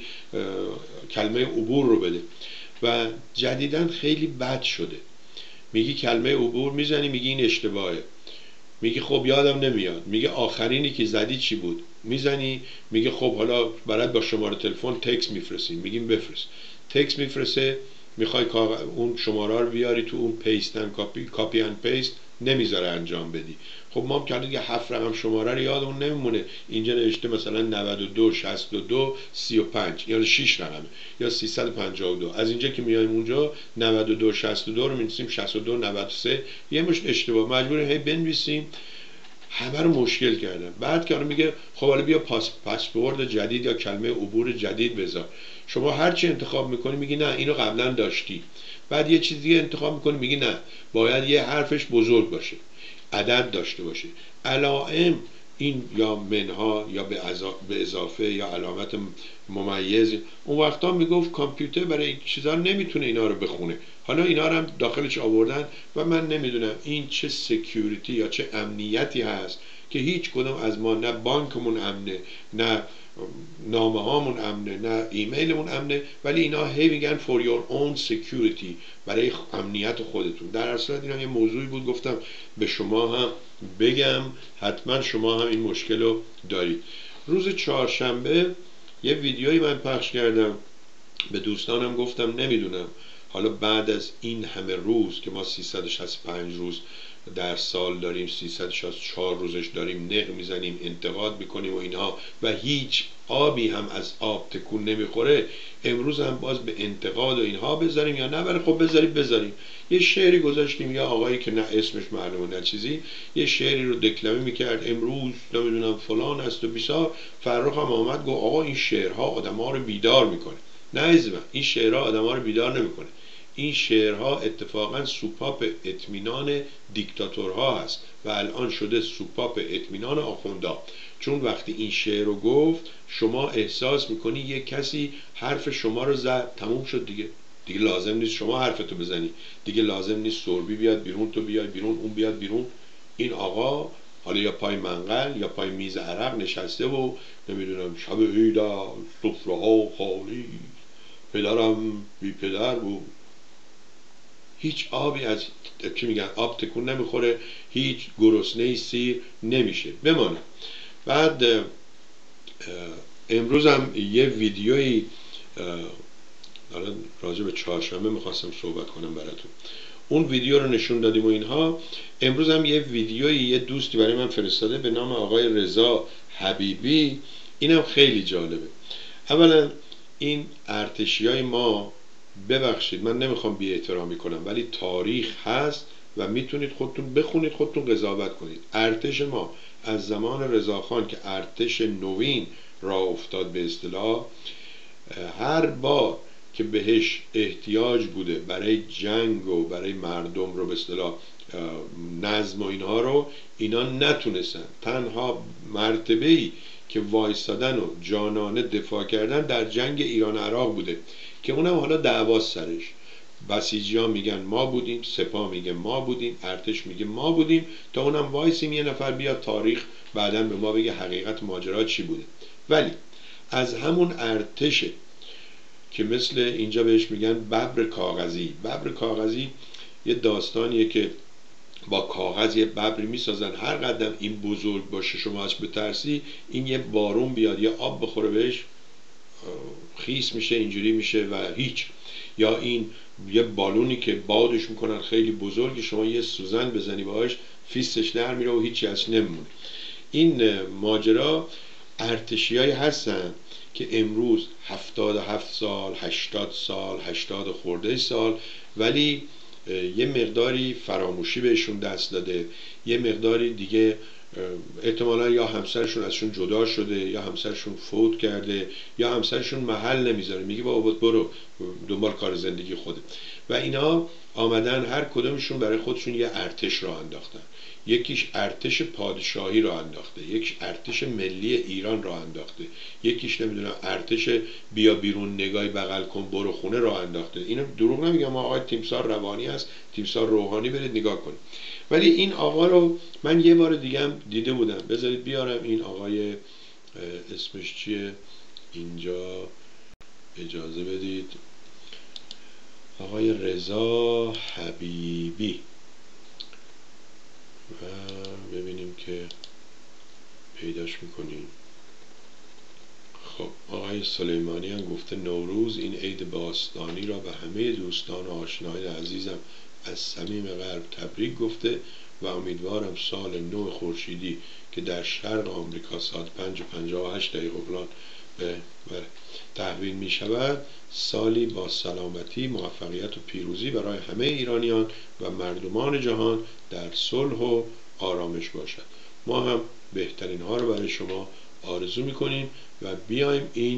کلمه عبور رو بده. و جدیداً خیلی بد شده، میگی کلمه عبور میزنی، میگی این اشتباهه، میگی خب یادم نمیاد، میگه آخرینی که زدی چی بود، میزنی، میگه خب حالا برات با شماره تلفن تکست میفرستیم، میگیم بفرست، تکست میفرسته، میخوای اون شماره رو بیاری تو اون پیستن کاپی اند پیست، نمیذاره انجام بدی. خب ما هم که دیگه 7 رقم شماره رو یادمون نمیمونه، اینجا نوشته مثلا 92 62 35 یا 6 رقمه یا 352، از اینجا که میایم اونجا 92 62 رو می‌نویسیم 62 93، یه مش اشتباه مجبوریم هی بنویسیم. همه رو مشکل کردن. بعد که میگه خب حالا بیا پاسورد جدید یا کلمه عبور جدید بذار. شما هر چی انتخاب میکنی میگی نه اینو قبلا داشتی. بعد یه چیز دیگه انتخاب میکنی میگی نه باید یه حرفش بزرگ باشه، عدد داشته باشه، علائم این یا منها یا به اضافه یا علامت ممیز. اون وقتا میگفت کامپیوتر برای این چیزا نمیتونه اینا رو بخونه. حالا اینا رو هم داخلش آوردن و من نمیدونم این چه سکیوریتی یا چه امنیتی هست که هیچ کدوم از ما، نه بانکمون امنه، نه نامه هامون امنه، نه ایمیلمون امنه، ولی اینا هی میگن for your own security، برای امنیت خودتون. در اصل اینا یه موضوعی بود گفتم به شما هم بگم، حتما شما هم این مشکل رو دارید. روز چهارشنبه یه ویدیویی من پخش کردم، به دوستانم گفتم نمیدونم حالا بعد از این همه روز که ما 365 روز در سال داریم، 364 روزش داریم نق میزنیم، انتقاد میکنیم و اینها و هیچ آبی هم از آب تکون نمیخوره، امروز هم باز به انتقاد و اینها بذاریم یا نه؟ ولی خب بذاریم. یه شعری گذاشتیم، یا آقایی که نه اسمش معلومه نه چیزی، یه شعری رو دکلمه میکرد، امروز نمیدونم فلان است و بیسار. فرخ هم آمد گفت آقا این شعرها آدم‌ها رو بیدار میکنه. نه عزیزم، این شعرها آدم‌ها رو بیدار نمیکنه. این شعرها اتفاقا سوپاپ اطمینان دیکتاتورها هست و الان شده سوپاپ اطمینان آخوندا. چون وقتی این شعر رو گفت شما احساس میکنی یک کسی حرف شما رو زد، تموم شد دیگه لازم نیست شما حرفتو بزنی، دیگه لازم نیست سربی بیاد بیرون، تو بیای بیرون، اون بیاد بیرون. این آقا حالا یا پای منقل یا پای میز عرق نشسته و نمیدونم شب عیدا سفره ها خالی، پدرم بی پدر بود، هیچ آبی از چی میگن آب تکون نمیخوره، هیچ گرسنه‌ای سیر نمیشه بمانه. بعد امروز هم یه ویدیویی حالا راجع به چهارشنبه میخواستم صحبت کنم براتون. اون ویدیو رو نشون دادیم و اینها. امروز هم یه ویدیویی یه دوستی برای من فرستاده به نام آقای رضا حبیبی. اینم خیلی جالبه. اولا این ارتشیای ما، ببخشید من نمیخوام بی احترامی کنم، ولی تاریخ هست و میتونید خودتون بخونید، خودتون قضاوت کنید. ارتش ما از زمان رضاخان که ارتش نوین را افتاد به اصطلاح، هر بار که بهش احتیاج بوده برای جنگ و برای مردم رو به اصطلاح نظم و اینها رو، اینا نتونستن. تنها مرتبه‌ای که وایستادن و جانانه دفاع کردن در جنگ ایران عراق بوده که اونم حالا دعواست سرش. بسیجی‌ها میگن ما بودیم، سپاه میگه ما بودیم، ارتش میگه ما بودیم، تا اونم وایسیم یه نفر بیاد تاریخ بعداً به ما بگه حقیقت ماجرا چی بوده. ولی از همون ارتشه که مثل اینجا بهش میگن ببر کاغذی. ببر کاغذی یه داستانیه که با کاغذ یه ببری میسازن، هر قدم این بزرگ باشه شما ازش بترسی، این یه بارون بیاد یا آب بخوره بهش خیس میشه، اینجوری میشه و هیچ. یا این یه بالونی که بادش میکنن خیلی بزرگی، شما یه سوزن بزنی باهاش فیستش در میره و هیچی ازش نمیمونه. این ماجرا ارتشیایی هستن که امروز 77 سال، 80 سال، 80 خورده سال، ولی یه مقداری فراموشی بهشون دست داده، یه مقداری دیگه احتمالا یا همسرشون ازشون جدا شده، یا همسرشون فوت کرده، یا همسرشون محل نمیذاره، میگه بابا برو دنبال کار زندگی خوده. و اینا آمدن هر کدومشون برای خودشون یه ارتش را انداختن. یکیش ارتش پادشاهی را انداخته، یکیش ارتش ملی ایران را انداخته، یکیش نمیدونم ارتش بیا بیرون نگاهی بغل کن برو خونه را انداخته. اینو دروغ نمیگم، آقای تیمسار روانی است، تیمسار روحانی، برید نگاه کنید. ولی این آقا رو من یه بار دیگه هم دیده بودم. بذارید بیارم این آقای اسمش چیه اینجا، اجازه بدید، آقای رضا حبیبی، و ببینیم که پیداش میکنیم. خب آقای سلیمانی هم گفته نوروز این عید باستانی را به همه دوستان و آشنایان عزیزم از صمیم قلب تبریک گفته و امیدوارم سال نو خورشیدی که در شرق آمریکا ساعت 5:58 فلان به تحویل می شود، سالی با سلامتی، موفقیت و پیروزی برای همه ایرانیان و مردمان جهان در صلح و آرامش باشد. ما هم بهترین ها رو برای شما آرزو میکنیم و بیایم این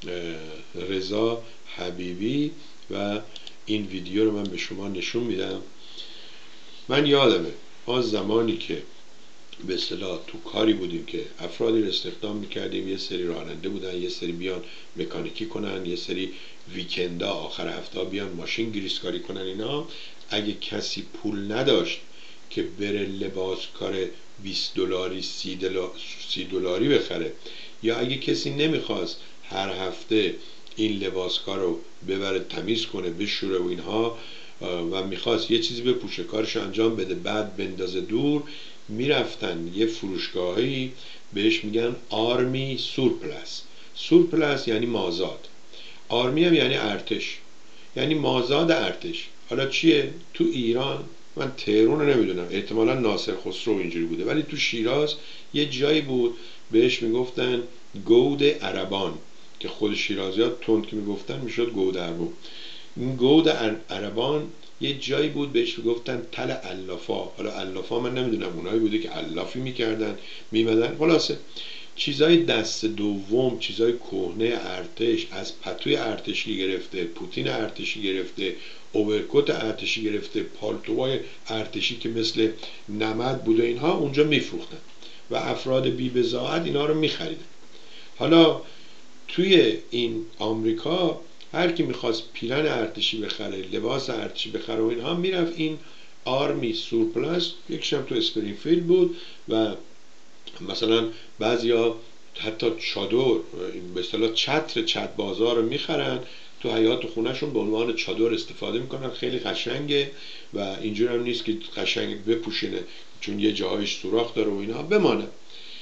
رضا حبیبی و این ویدیو رو من به شما نشون میدم. من یادمه ما زمانی که به اصطلاح تو کاری بودیم که افرادی رو استخدام میکردیم، یه سری راننده بودن، یه سری بیان مکانیکی کنن، یه سری ویکندا آخر هفته بیان ماشین گریسکاری کنن. اینا اگه کسی پول نداشت که بره لباس کار 20 دلاری 30 دلاری بخره، یا اگه کسی نمیخواست هر هفته این لباسکار رو ببره تمیز کنه بشوره و اینها و میخواست یه چیزی بپوشه کارش انجام بده بعد بندازه دور، میرفتن یه فروشگاهی بهش میگن آرمی سورپلس. سورپلس یعنی مازاد، آرمی هم یعنی ارتش، یعنی مازاد ارتش. حالا چیه تو ایران؟ من تهران رو نمیدونم، احتمالا ناصر خسرو اینجوری بوده، ولی تو شیراز یه جایی بود بهش میگفتن گود عربان که خود شیرازی ها تند که میگفتن میشد گود عربان. این گود عربان یه جایی بود بهش میگفتن تل علافا. حالا علافا من نمیدونم، اونایی بوده که علافی میکردن میمدن. خلاصه چیزای دست دوم، چیزای کهنه ارتش، از پتوی ارتشی گرفته، پوتین ارتشی گرفته، اوورکوت ارتشی گرفته، پالتوهای ارتشی که مثل نمد بوده، اینها اونجا میفروختن و افراد بی بضاعت اینا رو میخریدن. حالا توی این آمریکا هر کی میخواست پیرن ارتشی بخره، لباس ارتشی بخره و اینها، میرفت این آرمی سورپلس، یکیشم تو اسپرینگفیلد بود و مثلا بعضیا حتی چادر به اصطلاح چت بازار رو میخرن تو حیاط خونهشون به عنوان چادر استفاده میکنن. خیلی قشنگه و اینجور هم نیست که قشنگ بپوشینه، چون یه جاهایش سوراخ داره و اینها بمانه.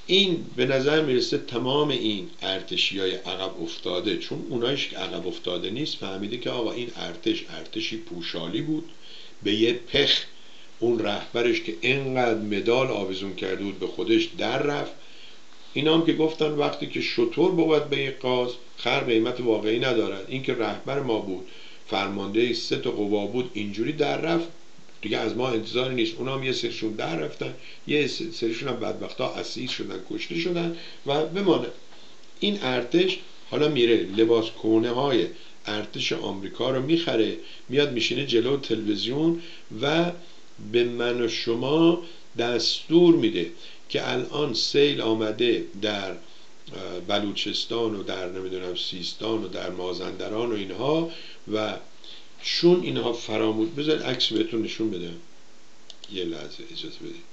این به نظر میرسه تمام این ارتشیای عقب افتاده، چون اونایش که عقب افتاده نیست، فهمیده که آقا این ارتشی پوشالی بود، به یه پخ اون رهبرش که اینقدر مدال آویزون کرده بود به خودش در رفت. اینا هم که گفتن وقتی که شطور بود به یک قاز، خر قیمت واقعی ندارد. این که رهبر ما بود، فرمانده 3 قوا بود، اینجوری در رفت دیگه، از ما انتظاری نیست. اونا هم یه سریشون در رفتن، یه سریشون هم بدبختا اسیر شدن، کشته شدن و بمانه. این ارتش حالا میره لباس کهنه های ارتش آمریکا رو میخره، میاد میشینه جلو تلویزیون و به من و شما دستور میده که الان سیل آمده در بلوچستان و در نمیدونم سیستان و در مازندران و اینها، و چون اینها فرامود، بذار عکس بهتون نشون بدم، یه لحظه اجازه بدید.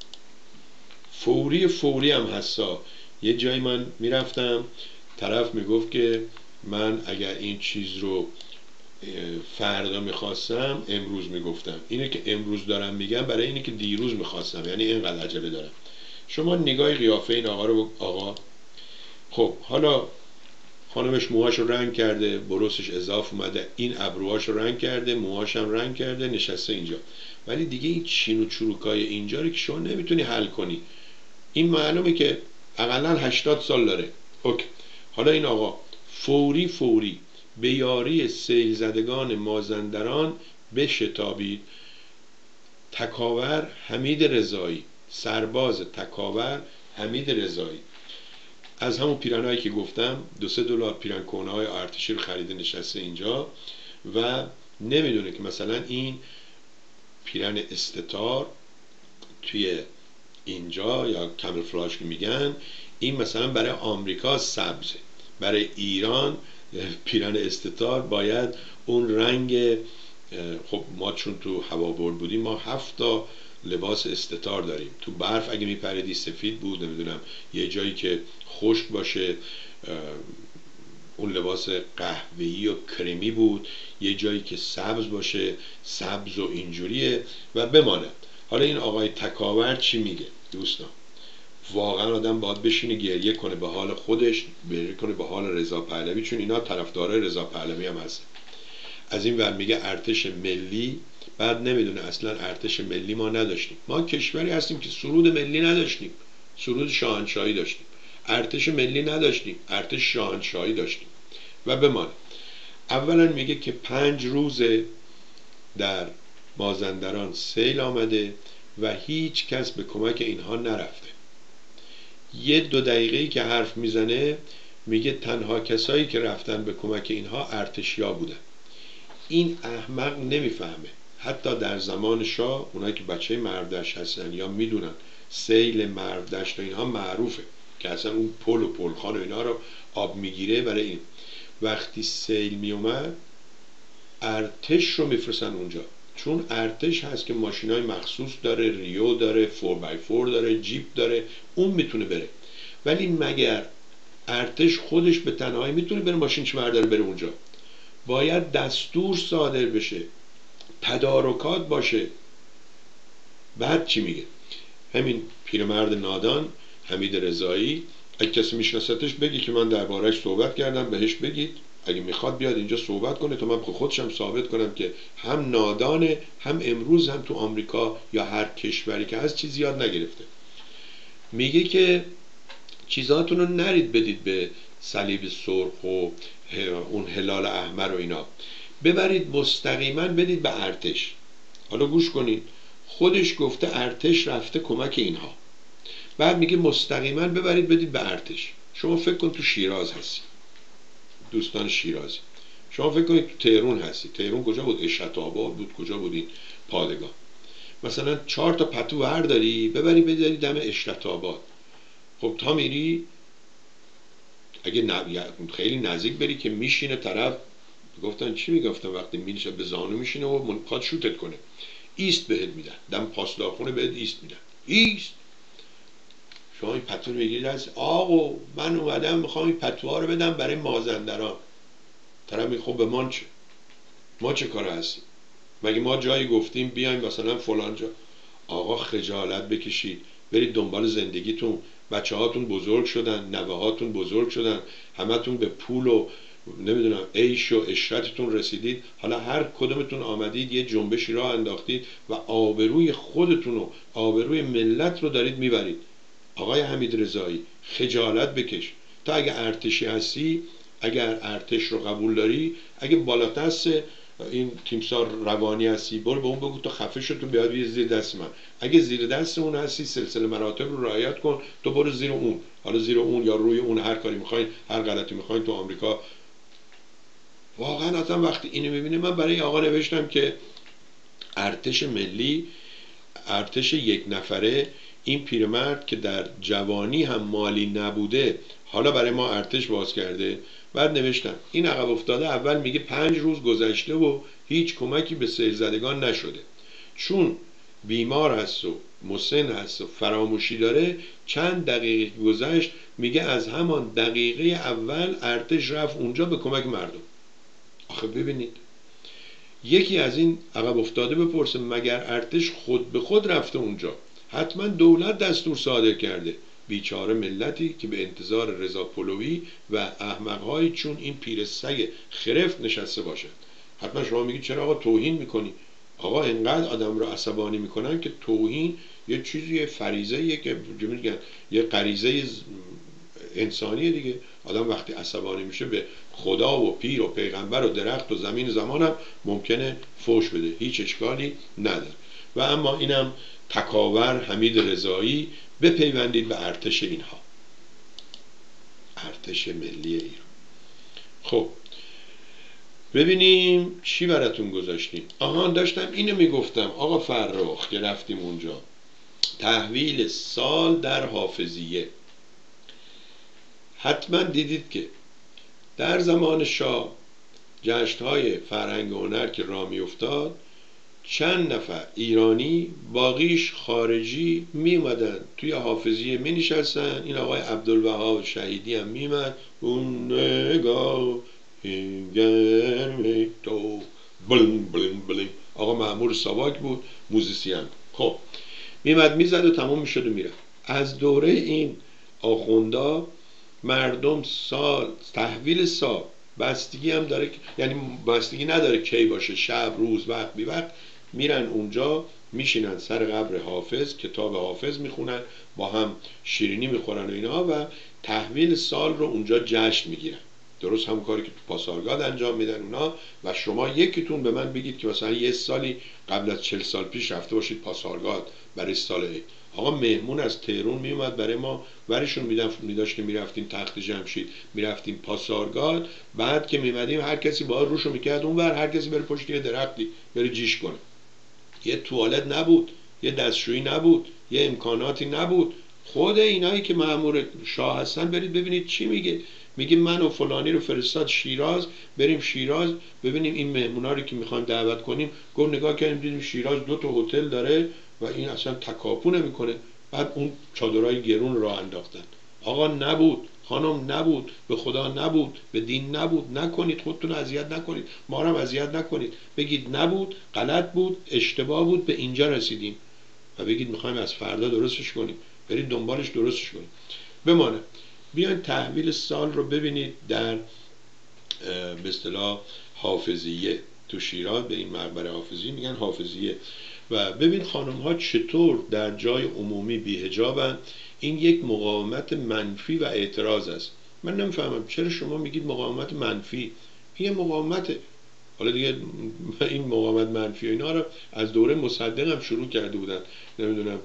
فوری هم هستا. یه جایی من میرفتم، طرف میگفت که من اگر این چیز رو فردا میخواستم امروز میگفتم. اینه که امروز دارم میگم برای اینه که دیروز میخواستم، یعنی اینقدر عجله دارم. شما نگاه قیافه این آقا رو آقا، خب حالا خانمش موهاش رو رنگ کرده، بروسش اضاف اومده، این ابروهاش رو رنگ کرده، موهاش هم رنگ کرده، نشسته اینجا. ولی دیگه این چین و چروکای اینجا رو که شما نمیتونی حل کنی. این معلومه که اقلا 80 سال داره. اوکی. حالا این آقا فوری به یاری سیل زدگان مازندران بشتابید. تکاور حمید رضایی، سرباز تکاور حمید رضایی، از همون پیرنهایی که گفتم $2-3 پیرن کهنه های ارتشی رو خریده، نشسته اینجا و نمیدونه که مثلا این پیرن استتار توی اینجا یا کاموفلاژ که میگن، این مثلا برای آمریکا سبزه، برای ایران پیرن استتار باید اون رنگ. خب ما چون تو هوابرد بودیم، ما 7 لباس استتار داریم. تو برف اگه میپریدی سفید بود، نمیدونم یه جایی که خشک باشه اون لباس قهوه‌ای و کرمی بود، یه جایی که سبز باشه سبز و اینجوریه و بماند. حالا این آقای تکاور چی میگه دوستان؟ واقعا آدم باید بشینه گریه کنه به حال خودش، گریه کنه به حال رضا پهلوی، چون اینا طرفدارای رضا پهلوی هم هستن. از این ور میگه ارتش ملی، بعد نمیدونه اصلا ارتش ملی ما نداشتیم. ما کشوری هستیم که سرود ملی نداشتیم، سرود شاهنشاهی داشتیم. ارتش ملی نداشتیم، ارتش شاهنشاهی داشتیم و بمانه. اولا میگه که 5 روزه در مازندران سیل آمده و هیچ کس به کمک اینها نرفته. 1-2 دقیقه‌ای که حرف میزنه میگه تنها کسایی که رفتن به کمک اینها ارتشیا بودن. این احمق نمیفهمه. حتی در زمان شاه اونایی که بچه مرودشت هستن یا میدونن سیل مرودشت و اینها معروفه که اصلا اون پل و پلخان و اینا رو آب میگیره. برای این وقتی سیل میومد ارتش رو میفرستن اونجا، چون ارتش هست که ماشینای مخصوص داره، ریو داره، 4x4 داره، جیپ داره، اون میتونه بره. ولی مگر ارتش خودش به تنهایی میتونه بره ماشین چی برداره بره اونجا؟ باید دستور صادر بشه، تدارکات باشه. بعد چی میگه همین پیرمرد نادان حمید رضایی؟ اگه کسی میشناستش بگی که من درباره‌اش صحبت کردم، بهش بگید اگه میخواد بیاد اینجا صحبت کنه تا من خودشم ثابت کنم که هم نادانه، هم امروز هم تو آمریکا یا هر کشوری که هست چیزی یاد نگرفته. میگه که چیزاتون رو نرید بدید به صلیب سرخ و اون هلال احمر و اینا، ببرید مستقیما بدید به ارتش. حالا گوش کنید، خودش گفته ارتش رفته کمک اینها، بعد میگه مستقیما ببرید بدید به ارتش. شما فکر کن تو شیراز هستی، دوستان شیرازی، شما فکر کنید تو تهران هستی. تهران کجا بود؟ اشرت آباد بود، کجا بود این پادگاه؟ مثلا 4 پتو برداری ببری بداری دم اشرت آباد. خب تا میری اگه خیلی نزدیک بری که میشینه طرف، گفتن چی میگفتن وقتی میشه به زانو میشینه و میخواد شوتت کنه، ایست بهت میدن، دم پاسدارخونه بهت ایست میدن، ایست. شما این پتو رو بگیرید از آقا من اومدم میخوام این پتوها رو بدم برای مازندران. طرف میگه خب به من چه؟ ما چه کار هستیم؟ مگه ما جایی گفتیم بیایم مثلا فلان جا؟ آقا خجالت بکشید، برید دنبال زندگیتون. بچه هاتون بزرگ شدن، نوه هاتون بزرگ شدن، همتون به پول و نمیدونم عیش و عشرتتون رسیدید، حالا هر کدومتون آمدید یه جنبشی راه انداختید و آبروی خودتون و آبروی ملت رو دارید میبرید. آقای حمید رضایی خجالت بکش. تا اگه ارتشی هستی، اگر ارتش رو قبول داری، اگه بالا دست این تیمسار روانی هستی، برو به اون بگو تو خفه شو، تو بیاد زیر دست من. اگه زیر دست اون هستی، سلسله مراتب رو رعایت کن، تو برو زیر اون، حالا زیر اون یا روی اون، هر کاری میخواین، هر غلطی میخواین تو آمریکا. واقعا اصلا وقتی اینو میبینه، من برای آقا نوشتم که ارتش ملی، ارتش یک نفره، این پیرمرد که در جوانی هم مالی نبوده حالا برای ما ارتش باز کرده. بعد نوشتم این عقب افتاده اول میگه 5 روز گذشته و هیچ کمکی به سیلزدگان نشده، چون بیمار هست و مسن هست و فراموشی داره. چند دقیقه گذشت میگه از همان دقیقه اول ارتش رفت اونجا به کمک مردم. آخه ببینید، یکی از این عقب افتاده بپرسه مگر ارتش خود به خود رفته اونجا؟ حتما دولت دستور صادر کرده. بیچاره ملتی که به انتظار رضا پهلوی و احمقهایی چون این پیر سگ خرفت نشسته باشد. حتما شما میگید چرا آقا توهین میکنی؟ آقا اینقدر آدم رو عصبانی میکنن که توهین یه چیزی، فریضه‌ایه که میگن یه غریزه انسانیه دیگه. آدم وقتی عصبانی میشه به خدا و پیر و پیغمبر و درخت و زمین زمان هم ممکنه فوش بده، هیچ اشکالی نداره. و اما اینم تکاور حمید رضایی، بپیوندید به ارتش اینها، ارتش ملی ایران. خب ببینیم چی براتون گذاشتیم. داشتم اینو میگفتم آقا فرخ که رفتیم اونجا، تحویل سال در حافظیه. حتما دیدید که در زمان شاه جشن‌های فرهنگ و هنر که راه میافتاد، چند نفر ایرانی باقیش خارجی می اومدن توی حافظیه می نشستن. این آقای عبدالوهاب شهیدی هم می اومد، اون نگاه گرم تو بلم بلم بلم. آقا مأمور ساواک بود، موزیسین. خب می اومد میزد و تموم میشد و میرفت. از دوره این آخوندا مردم سال تحویل سال بستگی هم داره، یعنی بستگی نداره کی باشه، شب روز وقت بی وقت میرن اونجا، میشینن سر قبر حافظ، کتاب حافظ میخونن، با هم شیرینی میخورن و اینا، و تحویل سال رو اونجا جشن میگیرن. درست همون کاری که تو پاسارگاد انجام میدن اونا. و شما یکیتون به من بگید که مثلا یه سالی قبل از 40 سال پیش رفته باشید پاسارگاد برای سال عید. آقا مهمون از تهران میومد برای ما ورشون میداشتیم، میرفتیم تخت جمشید، میرفتیم پاسارگاد. بعد که میمدیم هر کسی با روشو میکرد اون ور، هر کسی بره پشت یه درختی بره جیش کنه. یه توالت نبود، یه دستشویی نبود، یه امکاناتی نبود. خود اینایی که مأمور شاه هستن برید ببینید چی میگه. میگه من و فلانی رو فرستاد شیراز، بریم شیراز ببینیم این مهمونا رو که میخوایم دعوت کنیم. گفت نگاه کردیم دیدیم شیراز 2 تا هتل داره و این اصلا تکاپو نمیکنه. بعد اون چادرای گرون راه انداختن. آقا نبود، خانم نبود، به خدا نبود، به دین نبود. نکنید، خودتون اذیت نکنید، ما رو اذیت نکنید. بگید نبود، غلط بود، اشتباه بود، به اینجا رسیدیم. و بگید میخوایم از فردا درستش کنیم، برید دنبالش درستش کنیم. بمانه بیاین تحویل سال رو ببینید در به اصطلاح حافظیه. تو شیراز به این مقبره حافظی میگن حافظیه. و ببین خانم ها چطور در جای عمومی بی‌حجابن. این یک مقاومت منفی و اعتراض است. من نمیفهمم چرا شما میگید مقاومت منفی. این مقاومته. حالا دیگه این مقاومت منفی و اینا رو از دوره مصدق هم شروع کرده بودن. نمیدونم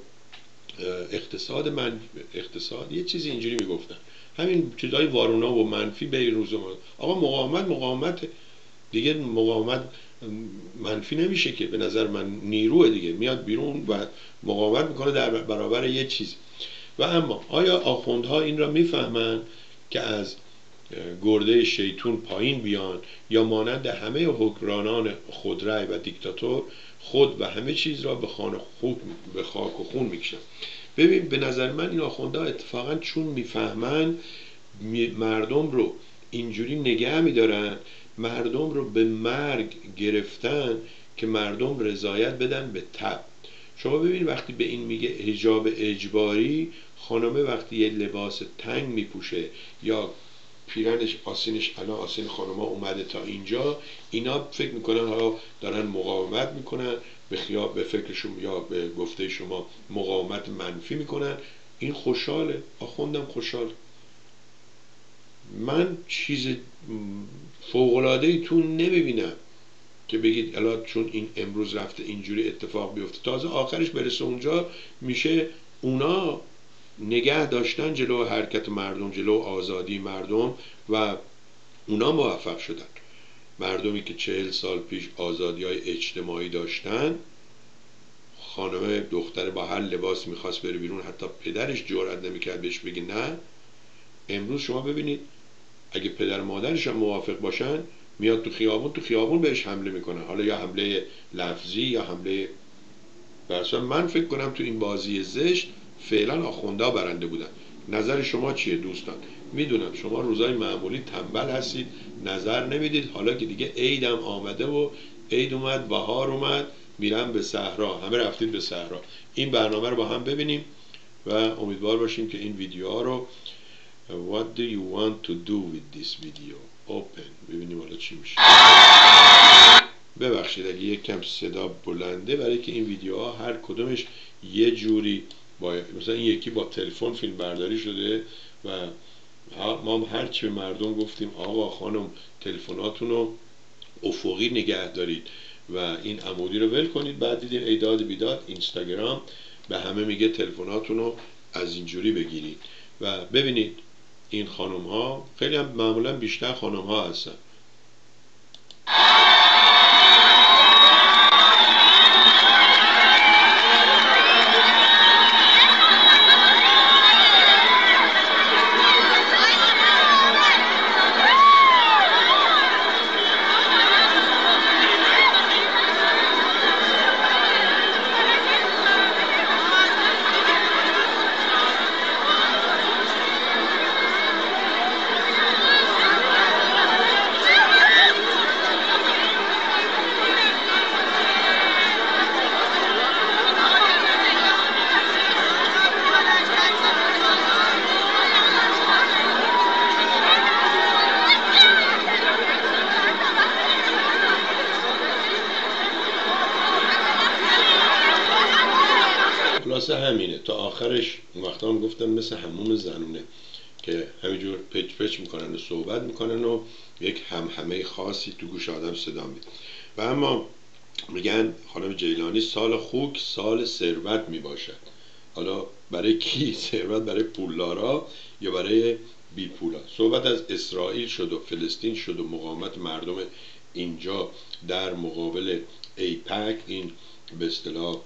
اقتصاد یه چیزی اینجوری میگفتن، همین چیزای وارونا و منفی به این روز. آقا مقاومت دیگه، مقاومت منفی نمیشه که. به نظر من نیروه دیگه، میاد بیرون و مقاومت میکنه در برابر یه چیز. و اما آیا آخوندها این را میفهمن که از گرده شیطون پایین بیان، یا مانند همه حکمرانان خودرأی و دیکتاتور خود و همه چیز را به خاک و خون میکشن؟ ببین به نظر من این آخوندها اتفاقا چون میفهمن مردم رو اینجوری نگه میدارن، مردم رو به مرگ گرفتن که مردم رضایت بدن به تب. شما ببینید وقتی به این میگه حجاب اجباری، خانمه وقتی یه لباس تنگ میپوشه یا پیرنش آسینش، الان آسین خانم‌ها اومده تا اینجا، اینا فکر میکنن حالا دارن مقاومت میکنن، به فکرشون یا به گفته شما مقاومت منفی میکنن. این خوشحاله، آخوندم خوشحال. من چیز فوق‌العاده‌ای تو نمیبینم که بگید الان چون این امروز رفته اینجوری اتفاق بیفته. تازه آخرش برسه اونجا میشه اونا نگه داشتن جلو حرکت مردم، جلو آزادی مردم و اونا موفق شدن. مردمی که 40 سال پیش آزادی‌های اجتماعی داشتن، خانم دختر با هر لباس میخواست بره بیرون، حتی پدرش جرئت نمیکرد بهش بگه نه. امروز شما ببینید اگه پدر مادرش هم موافق باشن، میاد تو خیابون بهش حمله میکنن، حالا یا حمله لفظی یا حمله برسان. من فکر کنم تو این بازی زشت فعلا آخوندا برنده بودن. نظر شما چیه دوستان؟ میدونم شما روزای معمولی تنبل هستید، نظر نمیدید. حالا که دیگه عیدم آمده و عید اومد، بهار اومد، میرم به صحرا، همه رفتید به صحرا. این برنامه رو با هم ببینیم و امیدوار باشیم که این ویدیوها رو What do you want to do with this video? Open. ببینیم حالا چی میشه. ببخشید اگه یک کم صدا بلنده، برای که این ویدیوها هر کدومش یه جوری مثلا این یکی با تلفن فیلم برداری شده و ما هرچی به مردم گفتیم آقا خانم تلفناتون رو افقی نگه دارید و این عمودی رو ول کنید، بعد دیدین ایداد بیداد اینستاگرام به همه میگه تلفناتون رو از اینجوری بگیرید. و ببینید این خانم ها خیلی هم معمولا بیشتر خانم ها هستن. خلاصه همینه تا آخرش. وقتا هم گفتم مثل حموم زنونه که همینجور پچ میکنن و صحبت میکنن و یک همهمه خاصی تو گوش آدم صدا میده. و اما میگن خانم جیلانی سال خوک سال ثروت میباشد. حالا برای کی ثروت؟ برای پولدارا یا برای بی پولا؟ صحبت از اسرائیل شد و فلسطین شد و مقاومت مردم اینجا در مقابل ایپک، این به اصطلاح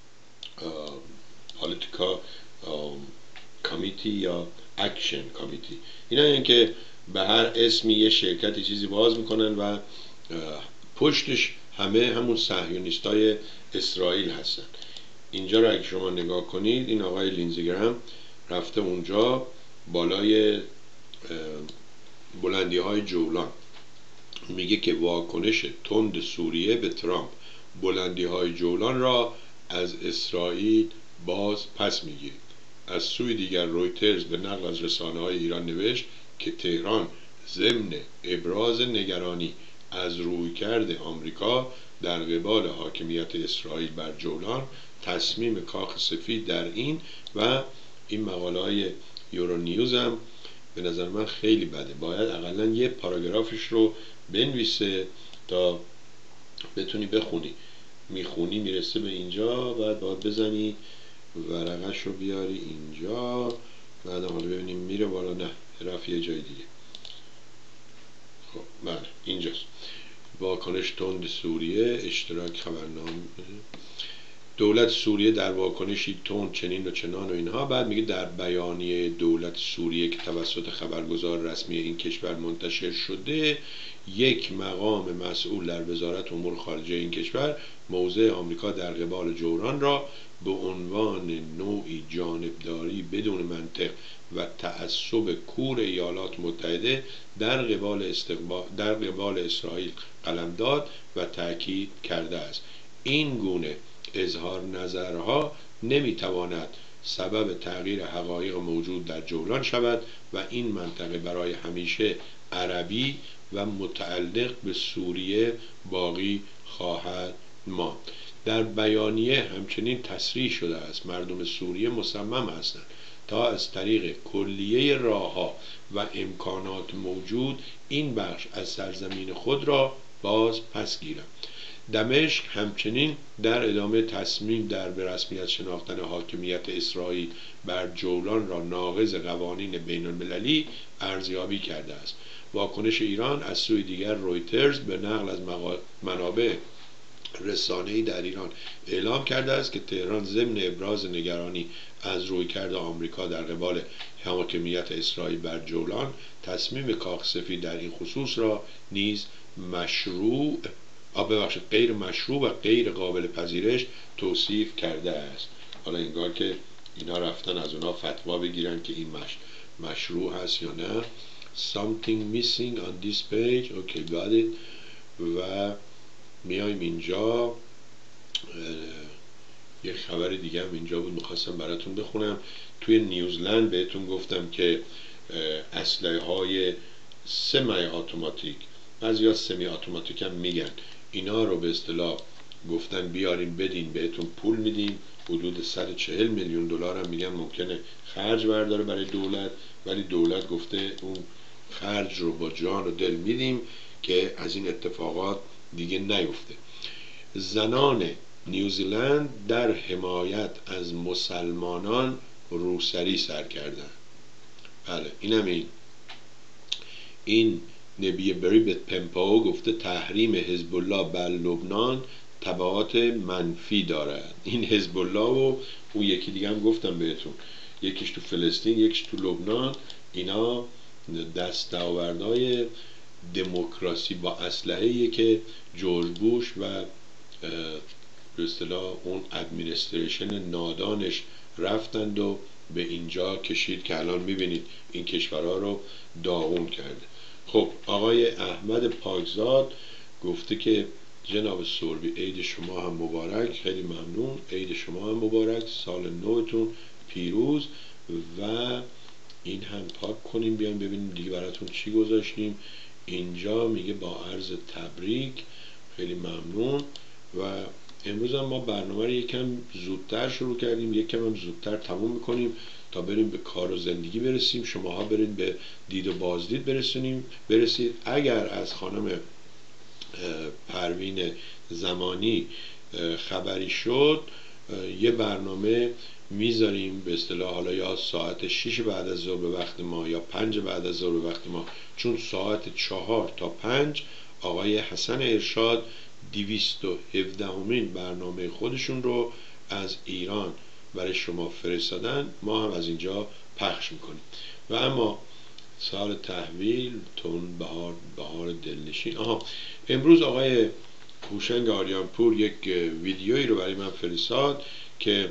پالیتیکا کمیتی یا اکشن کمیتی، اینا این که به هر اسمی یه شرکتی چیزی باز میکنن و پشتش همه همون صهیونیستای اسرائیل هستن. اینجا رو اگه شما نگاه کنید، این آقای لینزی گرهم رفته اونجا بالای بلندی های جولان، میگه که واکنش تند سوریه به ترامپ بلندی های جولان را از اسرائیل باز پس میگیرید. از سوی دیگر رویترز به نقل از رسانه های ایران نوشت که تهران ضمن ابراز نگرانی از رویکرد آمریکا در قبال حاکمیت اسرائیل بر جولان، تصمیم کاخ سفید در این و این مقاله های یورو نیوز هم به نظر من خیلی بده. باید اقلا یه پاراگرافش رو بنویسه تا بتونی بخونی. میخونی میرسه به اینجا، بعد باید بزنی ورقش رو بیاری اینجا، بعد حالا ببینیم میره بالا، نه رفت یه جای دیگه. خب بله اینجاست. واکنش تند سوریه، اشتراک خبرنامه دولت سوریه در واکنشی تند چنین و چنان و اینها. بعد میگه در بیانیه دولت سوریه که توسط خبرگزار رسمی این کشور منتشر شده، یک مقام مسئول در وزارت امور خارجه این کشور موضع آمریکا در قبال جولان را به عنوان نوعی جانبداری بدون منطق و تعصب کور ایالات متحده در قبال اسرائیل قلمداد و تأکید کرده است. این گونه اظهار نظرها نمیتواند سبب تغییر حقایق موجود در جولان شود و این منطقه برای همیشه عربی و متعلق به سوریه باقی خواهد ماند. در بیانیه همچنین تصریح شده است مردم سوریه مصمم هستند تا از طریق کلیه راهها و امکانات موجود این بخش از سرزمین خود را باز پس گیرند. دمشق همچنین در ادامه تصمیم در به رسمیت شناختن حاکمیت اسرائیل بر جولان را ناقض قوانین بین المللی ارزیابی کرده است. واکنش ایران از سوی دیگر رویترز به نقل از منابع رسانه‌ای در ایران اعلام کرده است که تهران ضمن ابراز نگرانی از رویکرد آمریکا در قبال حاکمیت اسرائیل بر جولان تصمیم کاخ سفید در این خصوص را نیز غیر مشروع و غیر قابل پذیرش توصیف کرده است. حالا انگار که اینا رفتن از اونا فتوا بگیرن که این مشروع هست یا نه. Something missing on this page. Okay, got it. و میایم اینجا یه خبر دیگه هم اینجا بود میخواستم براتون بخونم. توی نیوزلند بهتون گفتم که اسلحه های سمی اتوماتیک، بعضیا سمی اتوماتیک هم میگن، اینا رو به اصطلاح گفتن بیارین بدین بهتون پول میدیم، حدود 140 میلیون دلار هم میگن ممکنه خرج برداره برای دولت، ولی دولت گفته اون خرج رو با جان و دل میدیم که از این اتفاقات دیگه نیفته. زنان نیوزیلند در حمایت از مسلمانان روسری سر کردن. بله این نبی بریبت پمپاو گفته تحریم حزب الله بر لبنان تبعات منفی دارد. این حزب الله و اون یکی دیگه هم گفتم بهتون، یکیش تو فلسطین یکیش تو لبنان، اینا دستاوردهای دموکراسی با اسلحه‌ای که جورج بوش و به اصطلاح اون ادمنستریشن نادانش رفتند و به اینجا کشید که الان میبینید این کشورها رو داغون کرده. خب آقای احمد پاکزاد گفته که جناب سوربی عید شما هم مبارک، خیلی ممنون، عید شما هم مبارک، سال نوتون پیروز. و این هم پاک کنیم بیایم ببینیم دیگه براتون چی گذاشتیم. اینجا میگه با عرض تبریک، خیلی ممنون. و امروز هم ما برنامه رو یکم زودتر شروع کردیم، یکم هم زودتر تموم میکنیم تا بریم به کار و زندگی برسیم، شماها برید به دید و بازدید برسید. اگر از خانم پروین زمانی خبری شد یه برنامه میذاریم به اصطلاح، حالا یا ساعت 6 بعد از ظهر به وقت ما یا 5 بعد از ظهر به وقت ما، چون ساعت 4 تا 5 آقای حسن ارشاد 217مین برنامه خودشون رو از ایران برای شما فرستادن، ما هم از اینجا پخش میکنیم. و اما سال تحویل، تون، بهار دلنشین. امروز آقای هوشنگ آریانپور یک ویدیویی رو برای من فرستاد که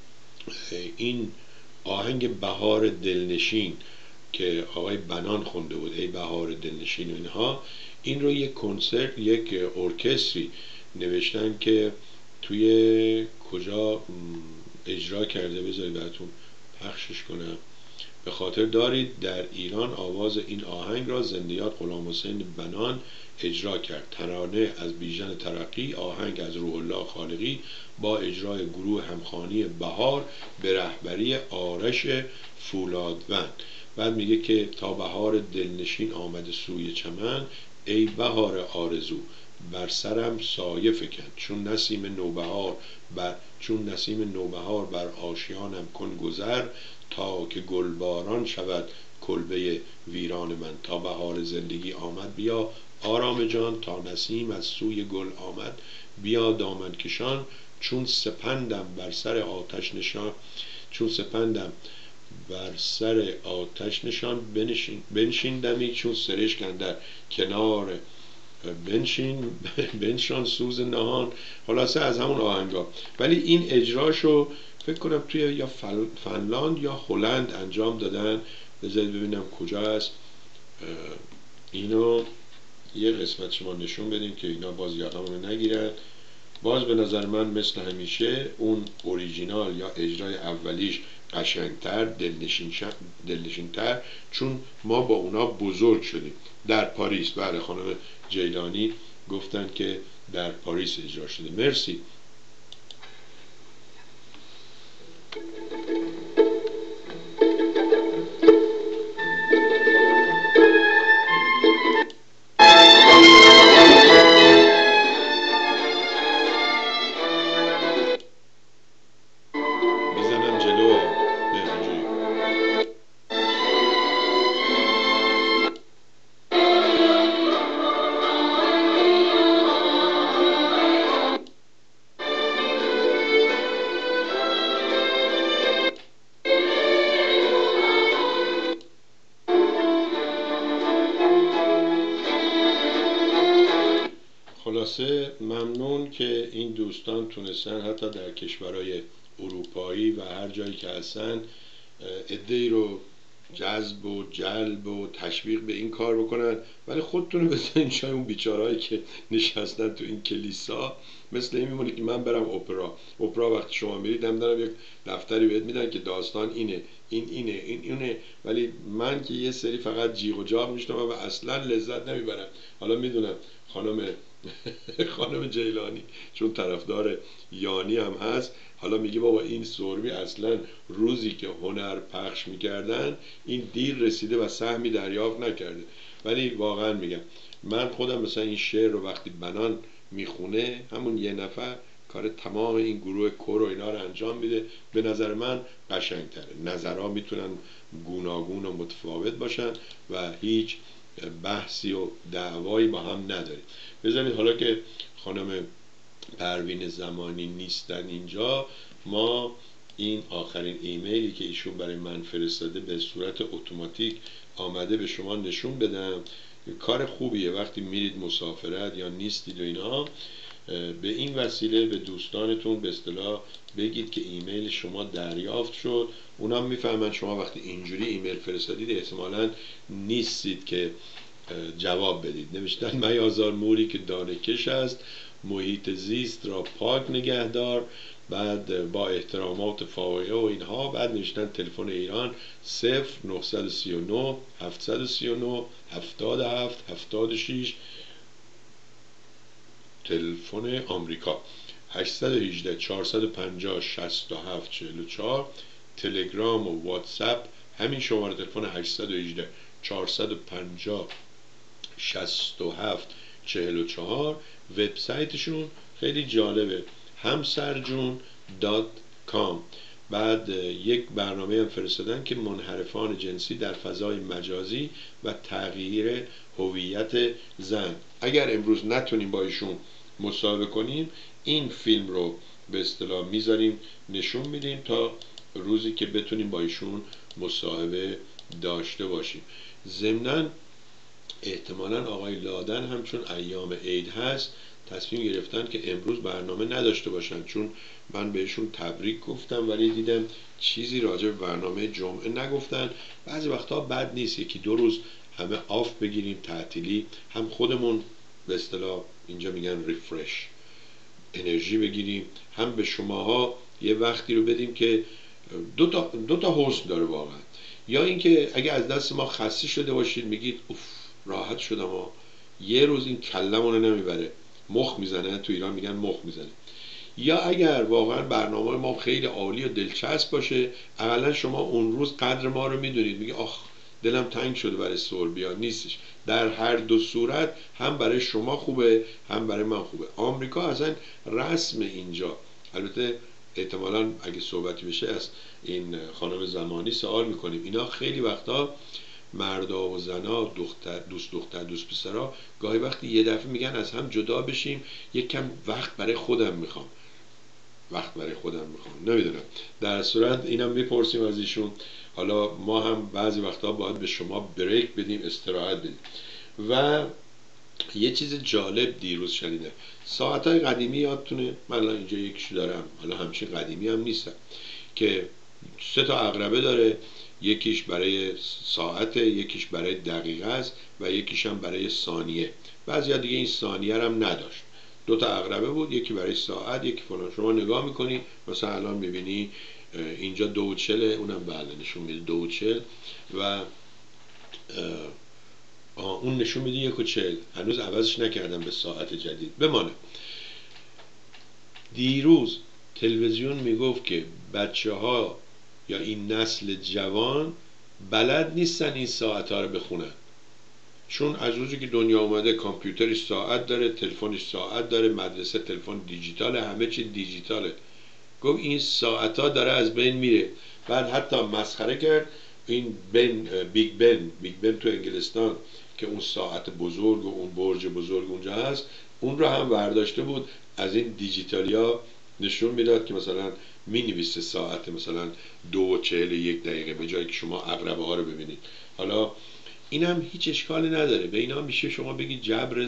این آهنگ بهار دلنشین که آقای بنان خونده بود، ای بهار دلنشین و اینها، این رو یک کنسرت، یک ارکستری نوشتن که توی کجا اجرا کرده، بذارید براتون پخشش کنم. به خاطر دارید در ایران آواز این آهنگ را زندیات غلام حسین بنان اجرا کرد. ترانه از بیژن ترقی، آهنگ از روح الله خالقی با اجرای گروه همخوانی بهار به رهبری آرش فولادوند. بعد میگه که تا بهار دلنشین آمده سوی چمن، ای بهار آرزو بر سرم سایه فکن، چون نسیم نوبهار بر آشیانم کن گذر، تا که گلباران شود کلبه ویران من. تا بهار زندگی آمد بیا آرام جان، تا نسیم از سوی گل آمد بیا دامن کشان، چون سپندم بر سر آتش نشان بنشین دمی، چون سرشک اندر کنار بنشان سوز نهان. خلاصه از همون آهنگا، ولی این اجراشو فکر کنم توی یا فنلاند یا هلند انجام دادن. بذارید ببینم کجا است، اینو یه قسمت شما نشون بدیم که اینا باز یادمون نگیرن. باز به نظر من مثل همیشه اون اوریجینال یا اجرای اولیش قشنگتر، دلنشینتر، چون ما با اونا بزرگ شدیم. در پاریس، بله خانم جیلانی گفتن که در پاریس اجرا شده. مرسی. میزنم جلو. نه اینجوری. خلاصه ممنون که این دوستان تونستن حتی در کشورهای اروپایی و هر جایی که هستن عده‌ای رو جذب و جلب و تشویق به این کار بکنن، ولی خودتون بزنین شاید اون بیچارهایی که نشستن تو این کلیسا. مثل این میمونه که من برم اپرا وقتی شما میرید نمیدونم یک دفتری بهت میدن که داستان اینه، این اینه، ولی من که یه سری فقط جیغ و جاغ میشنوم و اصلا لذت نمیبرم. حالا میدونم خانم جیلانی چون طرفدار یانی هم هست، حالا میگه بابا این سربی اصلا روزی که هنر پخش میکردن این دیر رسیده و سهمی دریافت نکرده. ولی واقعا میگم من خودم مثلا این شعر رو وقتی بنان میخونه همون یه نفر کار تمام این گروه کور و اینا رو انجام میده. به نظر من قشنگتره. نظرها میتونن گوناگون و متفاوت باشن و هیچ بحثی و دعوایی با هم نداریم. بذارید حالا که خانم پروین زمانی نیستن اینجا، ما این آخرین ایمیلی که ایشون برای من فرستاده به صورت اتوماتیک آمده به شما نشون بدم. کار خوبیه وقتی میرید مسافرت یا نیستید و اینها، به این وسیله به دوستانتون به اصطلاح بگید که ایمیل شما دریافت شد. اونا میفهمن شما وقتی اینجوری ایمیل فرستادید احتمالاً نیستید که جواب بدید. نوشتن میازار موری که دانه کش است، محیط زیست را پاک نگهدار، بعد با احترامات فاقه و اینها، بعد نوشتن تلفن ایران 0939 739 77 76، تلفن آمریکا 818 450 67 44، تلگرام و واتساپ همین شماره تلفن 818 450 67 44. وبسایتشون خیلی جالبه، hamsarjun.com. بعد یک برنامه هم فرستادن که منحرفان جنسی در فضای مجازی و تغییر هویت زن. اگر امروز نتونیم با ایشون مصاحبه کنیم این فیلم رو به اصطلاح میذاریم نشون میدیم تا روزی که بتونیم با ایشون مصاحبه داشته باشیم. ضمناً احتمالاً آقای لادن هم چون ایام عید هست تصمیم گرفتن که امروز برنامه نداشته باشن، چون من بهشون تبریک گفتم ولی دیدم چیزی راجع به برنامه جمعه نگفتن. بعضی وقتا بد نیست یکی دو روز همه آف بگیریم، تعطیلی، هم خودمون به اصطلاح اینجا میگن ریفرش انرژی بگیریم، هم به شماها یه وقتی رو بدیم که دو تا حسن داره واقعا. یا اینکه اگه از دست ما خسته شده باشید میگید اوف راحت شدم و یه روز این کلمونو نمیبره، مخ میزنه، تو ایران میگن مخ میزنه. یا اگر واقعا برنامه ما خیلی عالی و دلچسب باشه، اولا شما اون روز قدر ما رو میدونید، میگه آخ دلم تنگ شده برای سوربیا نیستش. در هر دو صورت هم برای شما خوبه هم برای من خوبه. آمریکا اصلا رسم اینجا، البته احتمالاً اگه صحبتی بشه از این خانم زمانی سوال میکنیم، اینا خیلی وقتا مردا و زنا، دختر دوست پسرا گاهی وقتی یه دفعه میگن از هم جدا بشیم، یک کم وقت برای خودم میخوام. نمیدونم، در صورت اینم میپرسیم از ایشون. حالا ما هم بعضی وقتا باید به شما بریک بدیم، استراحت بدیم. و یه چیز جالب دیروز شنیدم، ساعتهای قدیمی یادتونه؟ من الان اینجا یکیشو دارم، حالا همچین قدیمی هم نیستم، که 3 تا عقربه داره، یکیش برای ساعت، یکیش برای دقیقه است و یکیش هم برای ثانیه. بعضیا دیگه این ثانیه هم نداشت، 2 تا عقربه بود، یکی برای ساعت، یکی فلان. شما نگاه میکنی مثلا الان میبینی اینجا 2:40، اونم بله نشون میده 2:40 و اون نشون میده 1:40. هنوز عوضش نکردم به ساعت جدید. بمانه دیروز تلویزیون میگفت که بچه ها یا این نسل جوان بلد نیستن این ساعت ها رو بخونن، چون از روزی که دنیا اومده کامپیوترش ساعت داره، تلفنش ساعت داره، مدرسه تلفن دیجیتاله، همه چی دیجیتاله. گفت این ساعت ها داره از بین میره. بعد حتی مسخره کرد این بیگ بن تو انگلستان که اون ساعت بزرگ و اون برج بزرگ اونجا هست، اون رو هم برداشته بود از این دیجیتالیا نشون میداد که مثلا می نویسه ساعت مثلا 2:41 به جایی که شما عقربه ها رو ببینید. حالا این هم هیچ اشکالی نداره، به اینا میشه شما بگید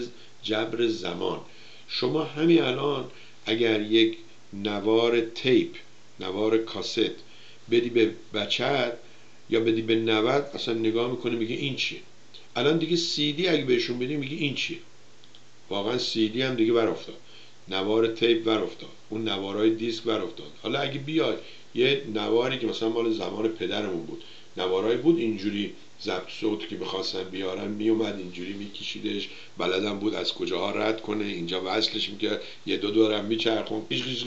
جبر زمان. شما همین الان اگر یک نوار تیپ، نوار کاست بدی به بچت یا بدی به 90، اصلا نگاه میکنه میگه این چیه. الان دیگه سی دی اگه بهشون بدی میگه این چیه. واقعا سی دی هم دیگه بر افتاد، نوار تیپ بر افتاد، اون نوارهای دیسک بر افتاد. حالا اگه بیای یه نواری که مثلا مال زمان پدرمون بود، نوارای بود اینجوری ضبط صوت که میخواستن بیارن، میومد اینجوری میکشیدش، بلدم بود از کجاها رد کنه، اینجا وصلش میکرد، یه دو دورم میچرخون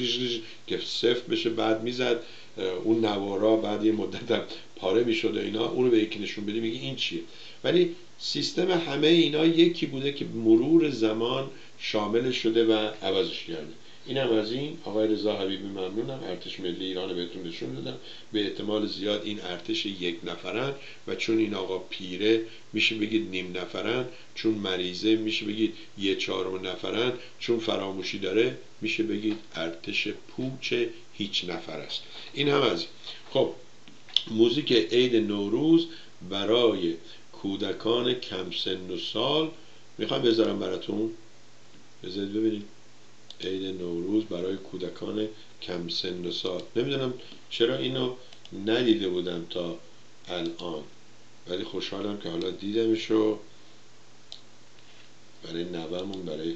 که صفر بشه، بعد میزد اون نوارا، بعد یه مدت پاره میشد و اینا. اونو به یکی نشون بدی میگه این چیه. ولی سیستم همه اینا یکی بوده که مرور زمان شامل شده و عوضش کرده. اینم از این. آقای رضا حبیبی ممنونم. ارتش ملی ایران بهتون نشون دادم. به احتمال زیاد این ارتش 1 نفرن و چون این آقا پیره میشه بگید نیم نفرن، چون مریضه میشه بگید 1/4 نفرن، چون فراموشی داره میشه بگید ارتش پوچ هیچ نفر است. این هم از این. خب موزیک عید نوروز برای کودکان کم سن و سال میخوام بذارم براتون، بذارید ببینید. عید نوروز برای کودکان کم سن و سال. نمیدونم چرا اینو ندیده بودم تا الان، ولی خوشحالم که حالا دیدمشو. برای نوه‌مون، برای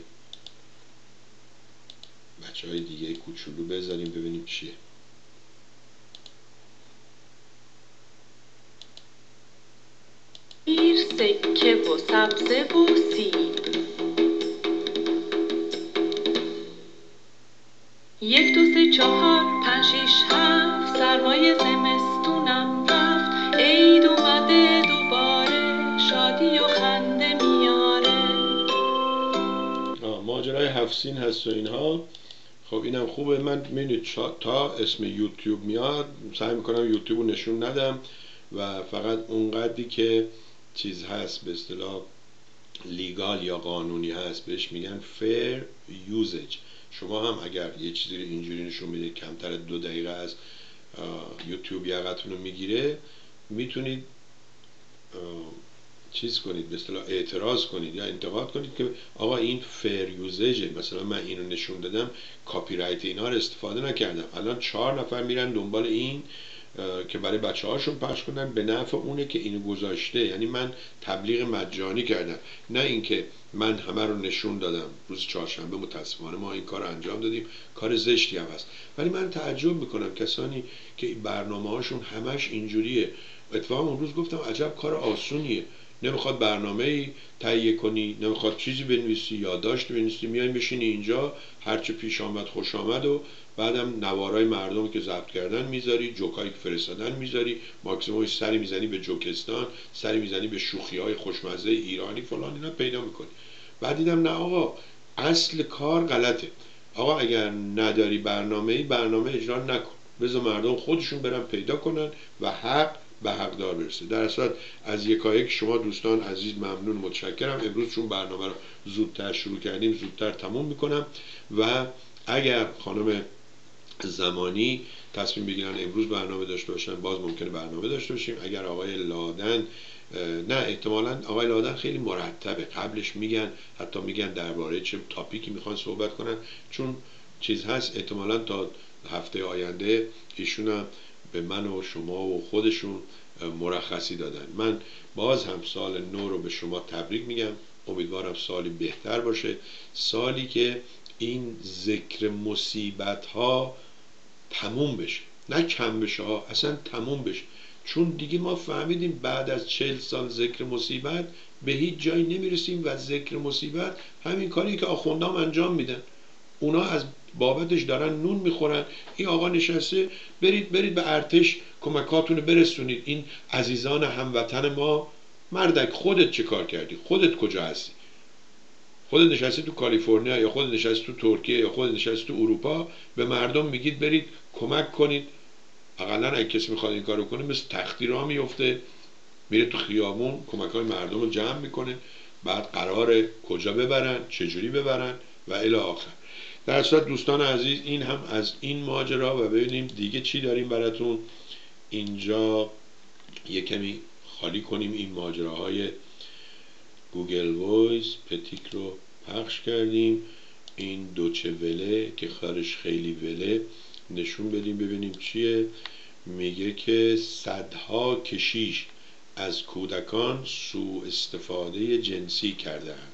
بچه های دیگه کوچولو بذاریم ببینیم چیه. سکه و سبزه و سیب، 1 2 3 4 5 6 7 سرمای زمستونم رفت، عید اومده دوباره، شادی و خنده میاره. ماجرای 7 سین هست و اینها. خب اینم خوبه. من میدونید تا اسم یوتیوب میاد سعی میکنم یوتیوب رو نشون ندم و فقط اونقدری که چیز هست به اصطلاح لیگال یا قانونی هست بهش میگن فیر یوزج. شما هم اگر یه چیزی رو اینجوری نشون میده کمتر از 2 دقیقه از یوتیوب یقتون رو میگیره، میتونید چیز کنید، به اصطلاح اعتراض کنید یا انتقاد کنید که آقا این فیر یوزجه، مثلا من اینو نشون دادم کاپی رایت اینا رو استفاده نکردم. الان 4 نفر میرن دنبال این که برای بچه هاشون پخش کنن، به نفع اونه که اینو گذاشته. یعنی من تبلیغ مجانی کردم، نه اینکه من همه رو نشون دادم. روز چهارشنبه متاسفانه ما این کار رو انجام دادیم، کار زشتی هم هست. ولی من تعجب میکنم کسانی که برنامه هاشون همش اینجوریه. اتفاقا اون روز گفتم عجب کار آسونیه، نمیخواد برنامه‌ای تهیه کنی، نمیخواد چیزی بنویسی، یادداشت بنویسی، میای بشینی اینجا هرچه پیش آمد خوش آمد و بعدم نوارای مردم که ضبط کردن میذاری، جوکایی که فرستادن میذاری، ماکسیموم سری میزنی به جوکستان، سری میزنی به شوخی‌های خوشمزه ایرانی فلان، اینا پیدا میکنی. بعد دیدم نه آقا، اصل کار غلطه. آقا اگر نداری برنامه اجرا نکن، بذار مردم خودشون برن پیدا کنن و حق به حقدار برسه. در اصل از یکایک شما دوستان عزیز ممنون، متشکرم. امروز چون برنامه رو زودتر شروع کردیم زودتر تموم میکنم و اگر خانم زمانی تصمیم بگیرن امروز برنامه داشته باشن باز ممکنه برنامه داشته باشیم. اگر آقای لادن نه، احتمالاً آقای لادن خیلی مرتبه، قبلش میگن، حتی میگن درباره چه تاپیکی میخوان صحبت کنن، چون چیز هست احتمالاً تا هفته آینده ایشون هم به من و شما و خودشون مرخصی دادن. من باز هم سال نو رو به شما تبریک میگم، امیدوارم سالی بهتر باشه، سالی که این ذکر مصیبت ها تموم بشه، نه کم بشه ها، اصلا تموم بشه. چون دیگه ما فهمیدیم بعد از 40 سال ذکر مصیبت به هیچ جایی نمیرسیم و ذکر مصیبت همین کاری که آخوندام انجام میدن، اونا از بابتش دارن نون میخورن. این آقا نشسته برید به ارتش کمکاتونو برسونید. این عزیزان هموطن ما، مردک خودت چه کار کردی؟ خودت کجا هستی؟ خودت نشستی تو کالیفرنیا یا خودت نشستی تو ترکیه یا خودت نشستی تو اروپا، به مردم میگید برید کمک کنید. اقلا اگه کسی میخواد این کارو کنه مثل تختی راه میفته، میره تو خیابون کمک‌های مردم رو جمع میکنه، بعد قراره کجا ببرن، چجوری ببرن و الی آخر. در صورت دوستان عزیز این هم از این ماجرا. و ببینیم دیگه چی داریم براتون اینجا. یه کمی خالی کنیم این ماجراهای گوگل وایس. پتیک رو پخش کردیم، این دوچه وله که خارش خیلی وله نشون بدیم ببینیم چیه. میگه که صدها کشیش از کودکان سوء استفاده جنسی کرده‌اند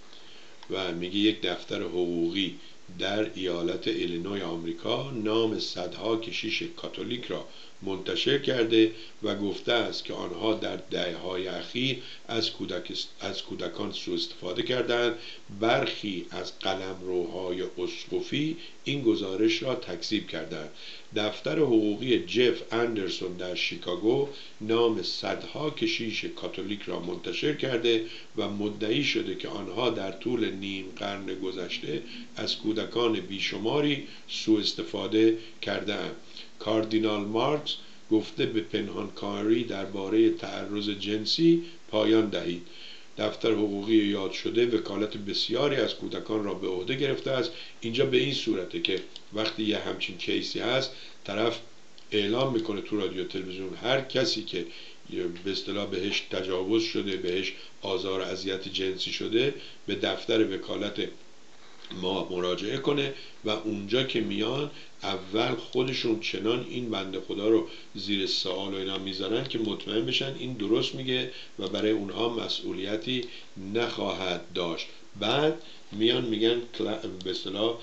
و میگه یک دفتر حقوقی در ایالت ایلینوی آمریکا نام صدها کشیش کاتولیک را منتشر کرده و گفته است که آنها در دهه‌های اخیر از کودکان سوء استفاده کردند. برخی از قلمروهای اسقفی این گزارش را تکذیب کردند. دفتر حقوقی جف اندرسون در شیکاگو نام صدها کشیش کاتولیک را منتشر کرده و مدعی شده که آنها در طول نیم قرن گذشته از کودکان بیشماری سوء استفاده کرده‌اند. کاردینال مارکس گفته به پنهانکاری درباره تعرض جنسی پایان دهید. دفتر حقوقی یاد شده وکالت بسیاری از کودکان را به عهده گرفته است. اینجا به این صورته که وقتی یه همچین کیسی هست طرف اعلام میکنه تو رادیو تلویزیون هر کسی که به اصطلاح بهش تجاوز شده، بهش آزار و اذیت جنسی شده، به دفتر وکالت ما مراجعه کنه و اونجا که میان اول خودشون چنان این بنده خدا رو زیر سوال و اینا میذارن که مطمئن بشن این درست میگه و برای اونها مسئولیتی نخواهد داشت. بعد میان میگن به اصطلاح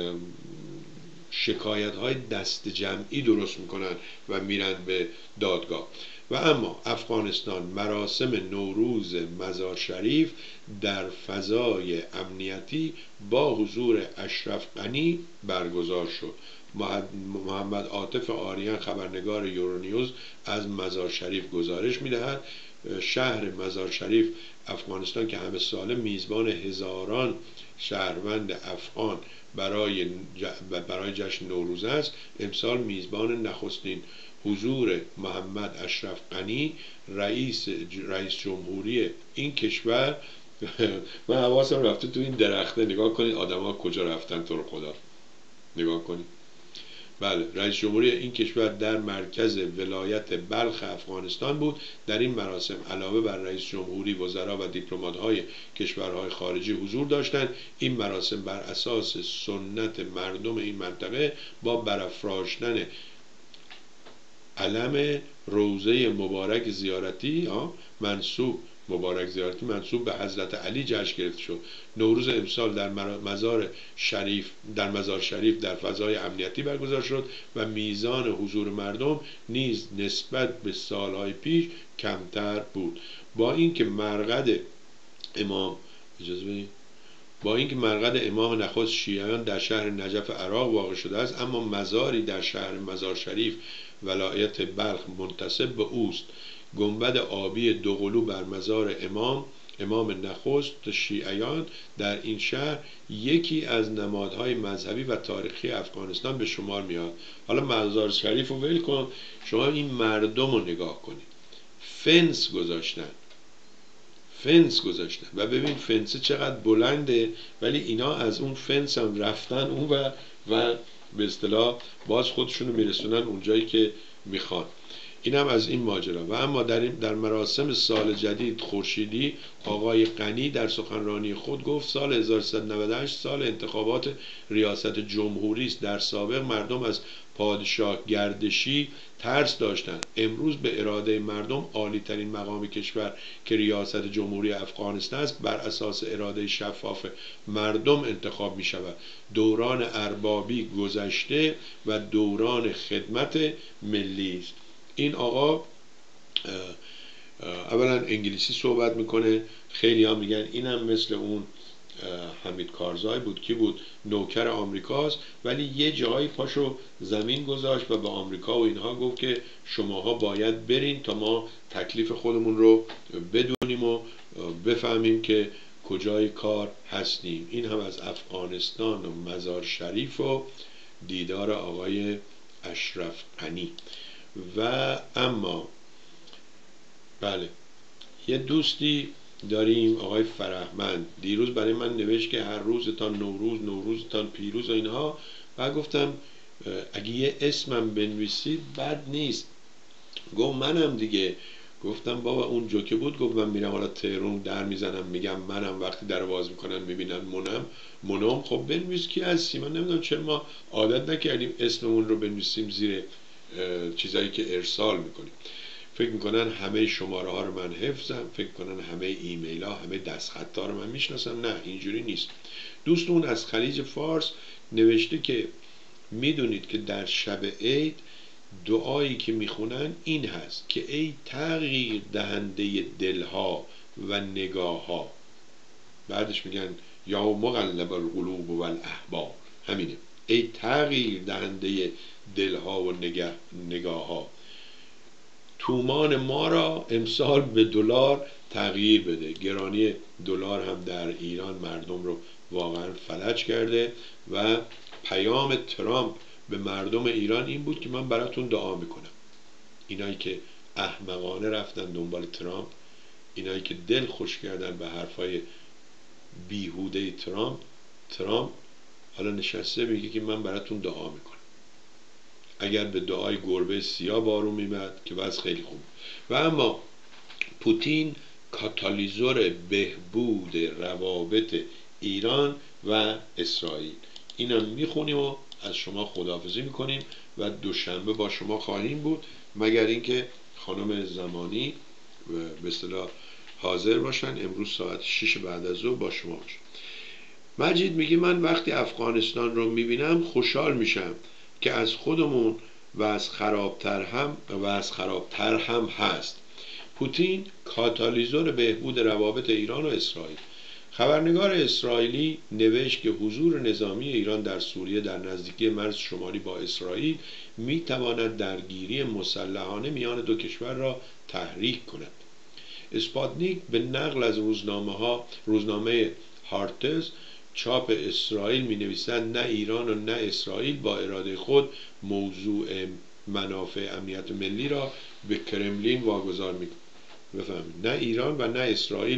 شکایت های دست جمعی درست میکنن و میرن به دادگاه. و اما افغانستان مراسم نوروز مزار شریف در فضای امنیتی با حضور اشرف غنی برگزار شد. محمد عاطف آریان خبرنگار یورونیوز از مزار شریف گزارش میدهد. شهر مزار شریف افغانستان که همه ساله میزبان هزاران شهروند افغان برای جشن نوروز است، امسال میزبان نخستین حضور محمد اشرف غنی رئیس جمهوری این کشور. من حواسم رفته تو این درخته، نگاه کنید آدما کجا رفتن تو رو خدا، نگاه کنید. بله، رئیس جمهوری این کشور در مرکز ولایت بلخ افغانستان بود. در این مراسم علاوه بر رئیس جمهوری، وزرا و دیپلمات‌های کشورهای خارجی حضور داشتند. این مراسم بر اساس سنت مردم این منطقه با برافراشتن علم روضه مبارک زیارتی منسوب به حضرت علی جشن گرفته شد. نوروز امسال در مزار شریف در فضای امنیتی برگزار شد و میزان حضور مردم نیز نسبت به سالهای پیش کمتر بود. با اینکه مرقد امام نخست شیعیان در شهر نجف عراق واقع شده است، اما مزاری در شهر مزار شریف ولایت بلخ منتسب به اوست. گنبد آبی دوقلو بر مزار امام نخست شیعیان در این شهر یکی از نمادهای مذهبی و تاریخی افغانستان به شمار میاد. حالا مزار شریف رو ول کن، شما این مردم رو نگاه کنید، فنس گذاشتن و ببین فنس چقدر بلنده، ولی اینا از اون فنس هم رفتن اون و به اصطلاح باز خودشونو میرسونن اونجایی که میخوان. اینم از این ماجرا. و اما در مراسم سال جدید خورشیدی آقای غنی در سخنرانی خود گفت سال 1398 سال انتخابات ریاست جمهوری است. در سابق مردم از پادشاه گردشی ترس داشتند. امروز به اراده مردم عالی ترین مقام کشور که ریاست جمهوری افغانستان است بر اساس اراده شفاف مردم انتخاب می شود. دوران اربابی گذشته و دوران خدمت ملی است. این آقا اولا انگلیسی صحبت میکنه. خیلی ها میگن اینم مثل اون حمید کارزای بود، کی بود، نوکر آمریکاست، ولی یه جایی پاشو زمین گذاشت و به آمریکا و اینها گفت که شماها باید برین تا ما تکلیف خودمون رو بدونیم و بفهمیم که کجای کار هستیم. این هم از افغانستان و مزار شریف و دیدار آقای اشرف غنی. و اما بله، یه دوستی داریم آقای فرهمند، دیروز برای من نوشت که هر روزتان نوروز، نوروزتان پیروز و اینها. و گفتم اگه یه اسمم بنویسید بد نیست. گفت منم دیگه. گفتم بابا اون جوکه بود. گفت من میرم حالا تهران در میزنم میگم منم، وقتی در باز میکنن میبینن منم. خب بنویس کی هستی. من نمیدونم چرا ما عادت نکردیم اسممون رو بنویسیم زیر چیزایی که ارسال میکنیم. فکر میکنن همه شماره ها رو من حفظم، فکر میکنن همه ایمیل ها، همه دستخط ها رو من میشناسم. نه، اینجوری نیست. دوستون از خلیج فارس نوشته که میدونید که در شب عید دعایی که میخونن این هست که ای تغییر دهنده دلها و نگاه ها. بعدش میگن یا مقلب القلوب و الاحبار. همینه، ای تغییر دهنده دلها و نگاه ها، تومان ما را امسال به دلار تغییر بده. گرانی دلار هم در ایران مردم رو واقعا فلج کرده و پیام ترامپ به مردم ایران این بود که من براتون دعا میکنم. اینایی که احمقانه رفتن دنبال ترامپ، اینایی که دل خوش کردن به حرفای بیهوده ترامپ حالا نشسته میگه که من براتون دعا میکنم. اگر به دعای گربه سیاه بارون میمد که وضع خیلی خوب. و اما پوتین کاتالیزور بهبود روابط ایران و اسرائیل. اینم میخونیم و از شما خداحافظی میکنیم و دوشنبه با شما خواهیم بود، مگر اینکه خانم زمانی به اصطلاح حاضر باشن. امروز ساعت 6 بعد از ظهر با شما باشن. مجید میگه من وقتی افغانستان رو میبینم خوشحال میشم که از خودمون و از خرابتر هم هست. پوتین کاتالیزور بهبود روابط ایران و اسرائیل. خبرنگار اسرائیلی نوشت که حضور نظامی ایران در سوریه در نزدیکی مرز شمالی با اسرائیل میتواند درگیری مسلحانه میان دو کشور را تحریک کند. اسپاتنیک به نقل از روزنامه هارتز چاپ اسرائیل می نویسند نه ایران و نه اسرائیل با اراده خود موضوع منافع امنیت ملی را به کرملین واگذار می کنند. نه ایران و نه اسرائیل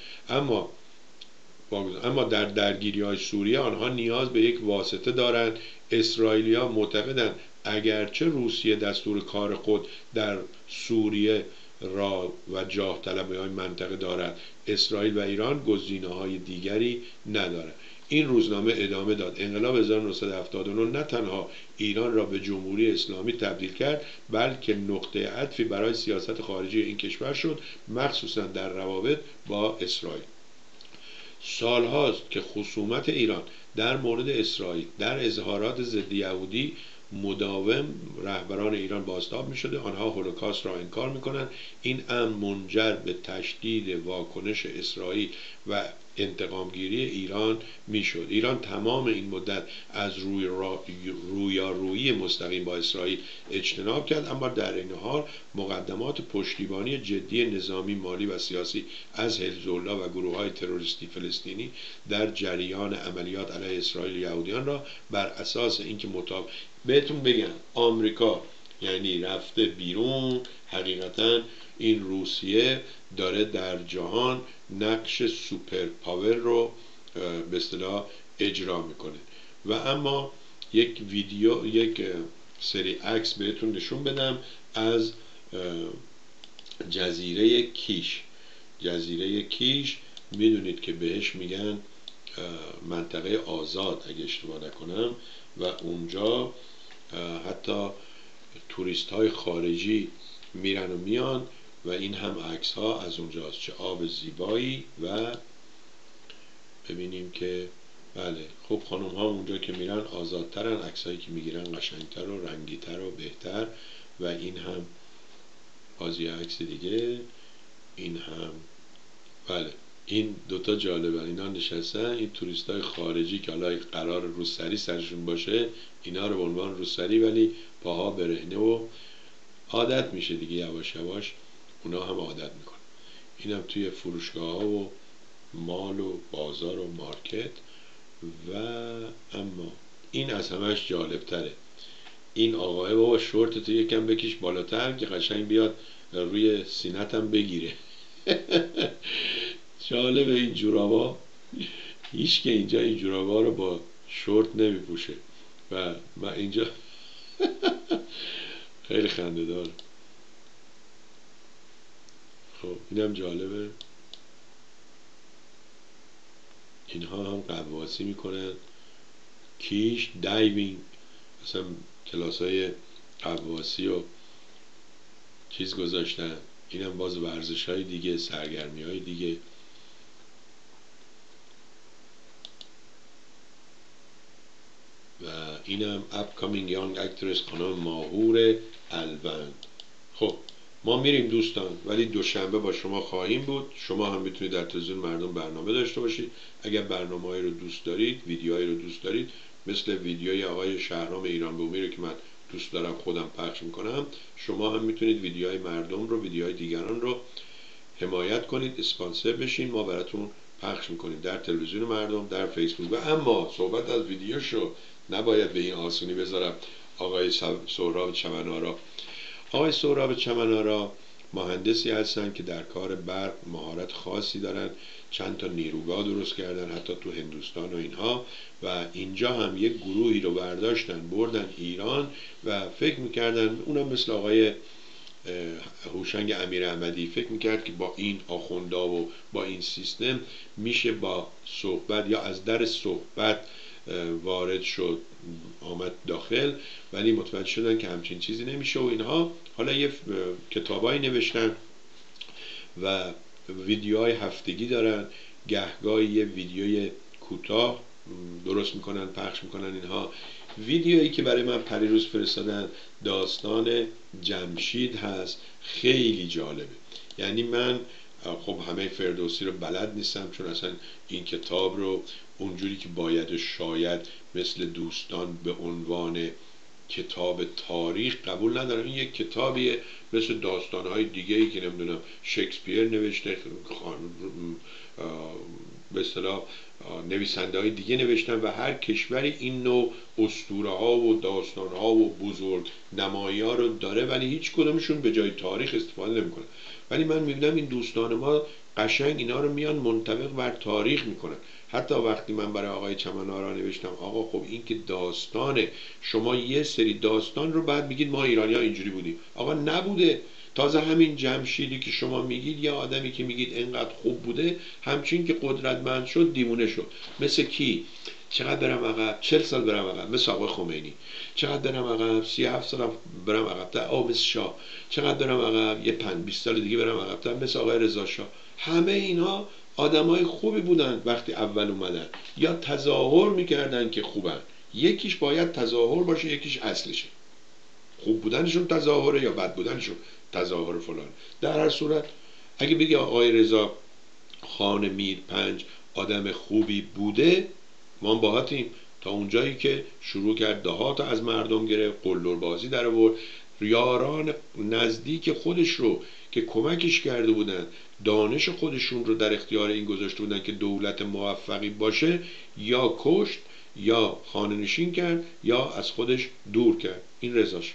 اما در درگیری های سوریه آنها نیاز به یک واسطه دارند. اسرائیلی‌ها معتقدند اگرچه روسیه دستور کار خود در سوریه را و جاه طلبی های منطقه دارد، اسرائیل و ایران گزینه‌های دیگری ندارند. این روزنامه ادامه داد انقلاب 1979 نه تنها ایران را به جمهوری اسلامی تبدیل کرد، بلکه نقطه عطفی برای سیاست خارجی این کشور شد، مخصوصا در روابط با اسرائیل. سالهاست که خصومت ایران در مورد اسرائیل در اظهارات ضد یهودی مداوم رهبران ایران بازتاب می شده. آنها هولوکاست را انکار می کنند. این امر منجر به تشدید واکنش اسرائیل و انتقامگیری ایران می شد. ایران تمام این مدت از رویارویی مستقیم با اسرائیل اجتناب کرد، اما در این حال مقدمات پشتیبانی جدی نظامی، مالی و سیاسی از حزب‌الله و گروه‌های تروریستی فلسطینی در جریان عملیات علیه اسرائیل و یهودیان را بر اساس اینکه بهتون بگم آمریکا یعنی رفته بیرون، حقیقتا این روسیه داره در جهان نقش سوپر پاور رو به اصطلاح اجرا میکنه. و اما یک سری عکس بهتون نشون بدم از جزیره کیش. جزیره کیش میدونید که بهش میگن منطقه آزاد اگه اشتباه نکنم، و اونجا حتی توریست های خارجی میرن و میان و این هم عکس ها از اونجاست. چه آب زیبایی. و ببینیم که بله خب خانم ها اونجا که میرن آزادترن، عکس هایی که میگیرن قشنگتر و رنگیتر و بهتر. و این هم بازی عکس دیگه. این هم بله این دوتا جالبه، اینا نشستن، این توریست های خارجی که حالا قرار روسری سرشون باشه، اینا رو به عنوان روسری ولی پاها برهنه و عادت میشه دیگه، یواش یواش اونا هم عادت میکنن. اینم توی فروشگاه ها و مال و بازار و مارکت. و اما این از همش جالب تره، این آقای بابا شورتتو یکم بکش بالاتر که قشنگ بیاد روی سینتم بگیره. جالبه این جورابا، هیچ که اینجا این جورابا رو با شورت نمیپوشه و من اینجا خیلی خنده داره. خب اینم جالبه، اینها هم قواسی میکنن، کیش دایوینگ، مثلا کلاس های قواسی و چیز گذاشتن. اینم باز ورزش های دیگه، سرگرمی های دیگه. و اینم upcoming young actress خانم ماهور الوند. خب ما میریم دوستان، ولی دوشنبه با شما خواهیم بود. شما هم میتونید در تلویزیون مردم برنامه داشته باشید. اگر برنامه‌ای رو دوست دارید، ویدیوهایی رو دوست دارید، مثل ویدیوی آقای شهرام ایران بومی رو که من دوست دارم خودم پخش میکنم، شما هم میتونید ویدیوهای مردم رو، ویدیوهای دیگران رو حمایت کنید، اسپانسر بشین، ما براتون پخش میکنیم در تلویزیون مردم، در فیسبوک. و اما صحبت از ویدیوشو نباید به این آسونی بذارم. آقای سهراب چمن‌آرا، آقای سهراب چمن‌آرا مهندسی هستن که در کار برق مهارت خاصی دارن، چند تا نیروگاه درست کردن حتی تو هندوستان و اینها، و اینجا هم یک گروهی رو برداشتن بردن ایران و فکر میکردن، اونم مثل آقای هوشنگ امیر احمدی فکر میکرد که با این آخوندا و با این سیستم میشه با صحبت یا از در صحبت وارد شد آمد داخل، ولی متوجه شدن که همچین چیزی نمیشه و اینها. حالا یه کتابایی نوشتن و ویدیوهای هفتگی دارن، گهگاهی یه ویدیوی کوتاه درست میکنن پخش میکنن. اینها ویدیویی که برای من پریروز فرستادن داستان جمشید هست، خیلی جالبه. یعنی من خب همه فردوسی رو بلد نیستم، چون اصلا این کتاب رو اونجوری که باید شاید مثل دوستان به عنوان کتاب تاریخ قبول ندارم. این یک کتابیه مثل داستانهای دیگه‌ای که نمیدونم شکسپیر نوشته، به اصطلاح نویسنده های دیگه نوشتن و هر کشوری این نوع اسطوره ها و داستان ها و بزرگ نمایی ها رو داره، ولی هیچ کدومشون به جای تاریخ استفاده نمیکنه. ولی من میبینم این دوستان ما قشنگ اینا رو میان منطبق بر تاریخ میکنن. حتی وقتی من برای آقای چمن‌آرا نوشتم آقا خب این که داستانه، شما یه سری داستان رو بعد میگید ما ایرانی‌ها اینجوری بودیم. آقا نبوده. تازه همین جمشیدی که شما میگید، یا آدمی که میگید انقدر خوب بوده، همچین که قدرتمند شد دیوونه شد. مثل کی؟ چقدر برم عقب؟ 40 سال برم عقب، مثل آقای خمینی. چقدر برم عقب؟ 37 سال برم عقب، مثل شاه. چقدر برم عقب؟ یه 20 سال دیگه برم عقب، مثل آقای رضا شاه. همه اینها آدمای خوبی بودن وقتی اول اومدن، یا تظاهر میکردن که خوبن. یکیش باید تظاهر باشه، یکیش اصلشه. خوب بودنشون تظاهره یا بد بودنشون تظاهر فلان. در هر صورت اگه بگی آقای رضا خان میرپنج آدم خوبی بوده، ما باهاتیم. تا اونجایی که شروع کرد دهات از مردم گرفت، قلدر بازی در آورد، یاران نزدیک خودش رو که کمکش کرده بودن، دانش خودشون رو در اختیار این گذاشته بودن که دولت موفقی باشه، یا کشت یا خانه‌نشین کرد یا از خودش دور کرد. این رضاش.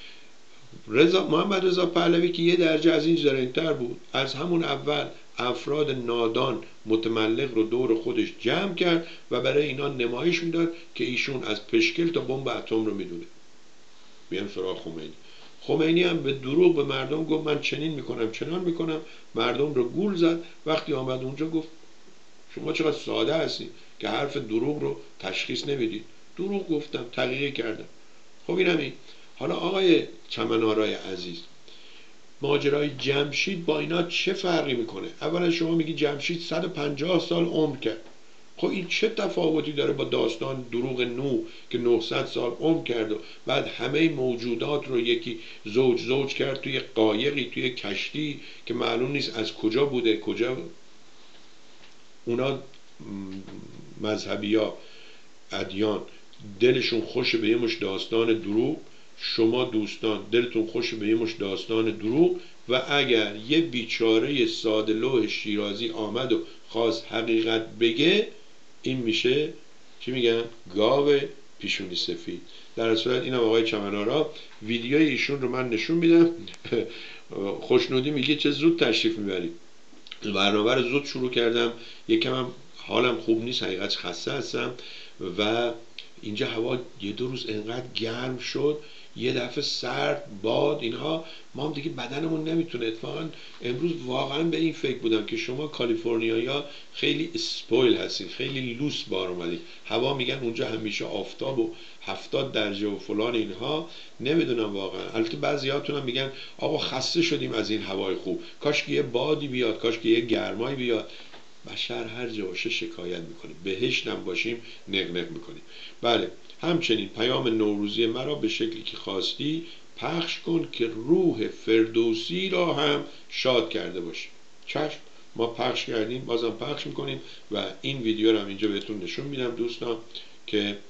محمد رضا پهلوی که یه درجه از این زرنگ‌تر بود، از همون اول افراد نادان متملق رو دور خودش جمع کرد و برای اینا نمایش میداد که ایشون از پشکل تا بمب اتم رو میدونه. بیام سراغ خمینی. خمینی هم به دروغ به مردم گفت من چنین میکنم چنان میکنم، مردم رو گول زد. وقتی آمد اونجا گفت شما چقدر ساده هستید که حرف دروغ رو تشخیص نمیدید. دروغ گفتم، تغییر کردم. خب این همین. حالا آقای چمن‌آرای عزیز، ماجرای جمشید با اینا چه فرقی میکنه؟ اولا شما میگی جمشید 150 سال عمر کرد. خب این چه تفاوتی داره با داستان دروغ نوح که 900 سال عمر کرد و بعد همه موجودات رو یکی زوج کرد توی قایقی، توی کشتی که معلوم نیست از کجا بوده کجا. اونا مذهبی ها، ادیان، دلشون خوش به یه مش داستان دروغ، شما دوستان دلتون خوش به یه مش داستان دروغ، و اگر یه بیچاره ساده لوح شیرازی آمد و خواست حقیقت بگه، این میشه چی میگن؟ گاو پیشونی سفید. در صورت اینم آقای چمن‌آرا، ویدیوی ایشون رو من نشون میدم. خوشنودی میگه چه زود تشریف میبرید. برنامه رو زود شروع کردم، یکم هم حالم خوب نیست، حقیقت خسته هستم و اینجا هوا یه دو روز انقدر گرم شد، یه دفعه سرد، باد، اینها، ما هم دیگه بدنمون نمیتونه. اتفاقا امروز واقعا به این فکر بودم که شما کالیفرنیایی‌ها خیلی اسپویل هستین، خیلی لوس بار اومدین. هوا میگن اونجا همیشه آفتاب و 70 درجه و فلان اینها، نمیدونم واقعا. البته بعضیاتون هم میگن آقا خسته شدیم از این هوای خوب، کاش که یه بادی بیاد، کاش که یه گرمایی بیاد. بشر هر جا باشه شکایت میکنه، بهشت هم باشیم نقنق میکنیم. بله، همچنین پیام نوروزی مرا به شکلی که خواستی پخش کن که روح فردوسی را هم شاد کرده باشه. چشم، ما پخش کردیم، بازم پخش میکنیم و این ویدیو رو هم اینجا بهتون نشون میدم دوستان که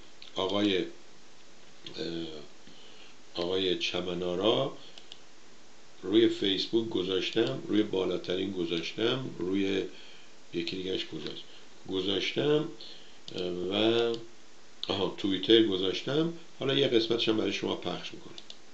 آقای چمن‌آرا روی فیسبوک گذاشتم، روی بالاترین گذاشتم، روی یکی دیگهش گذاشتم و توییتر گذاشتم. حالا یه قسمتش هم برای شما پخش میکنم.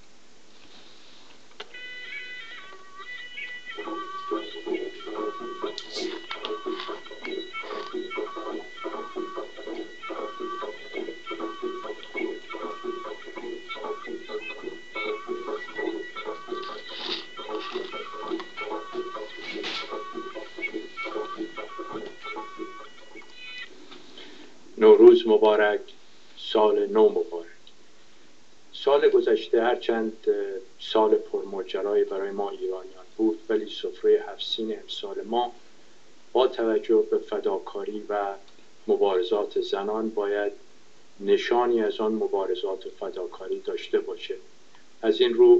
نوروز مبارک، سال نو مبارک. سال گذشته هرچند سال پرماجرایی برای ما ایرانیان بود، ولی سفره 7 سین امسال ما با توجه به فداکاری و مبارزات زنان باید نشانی از آن مبارزات و فداکاری داشته باشه. از این رو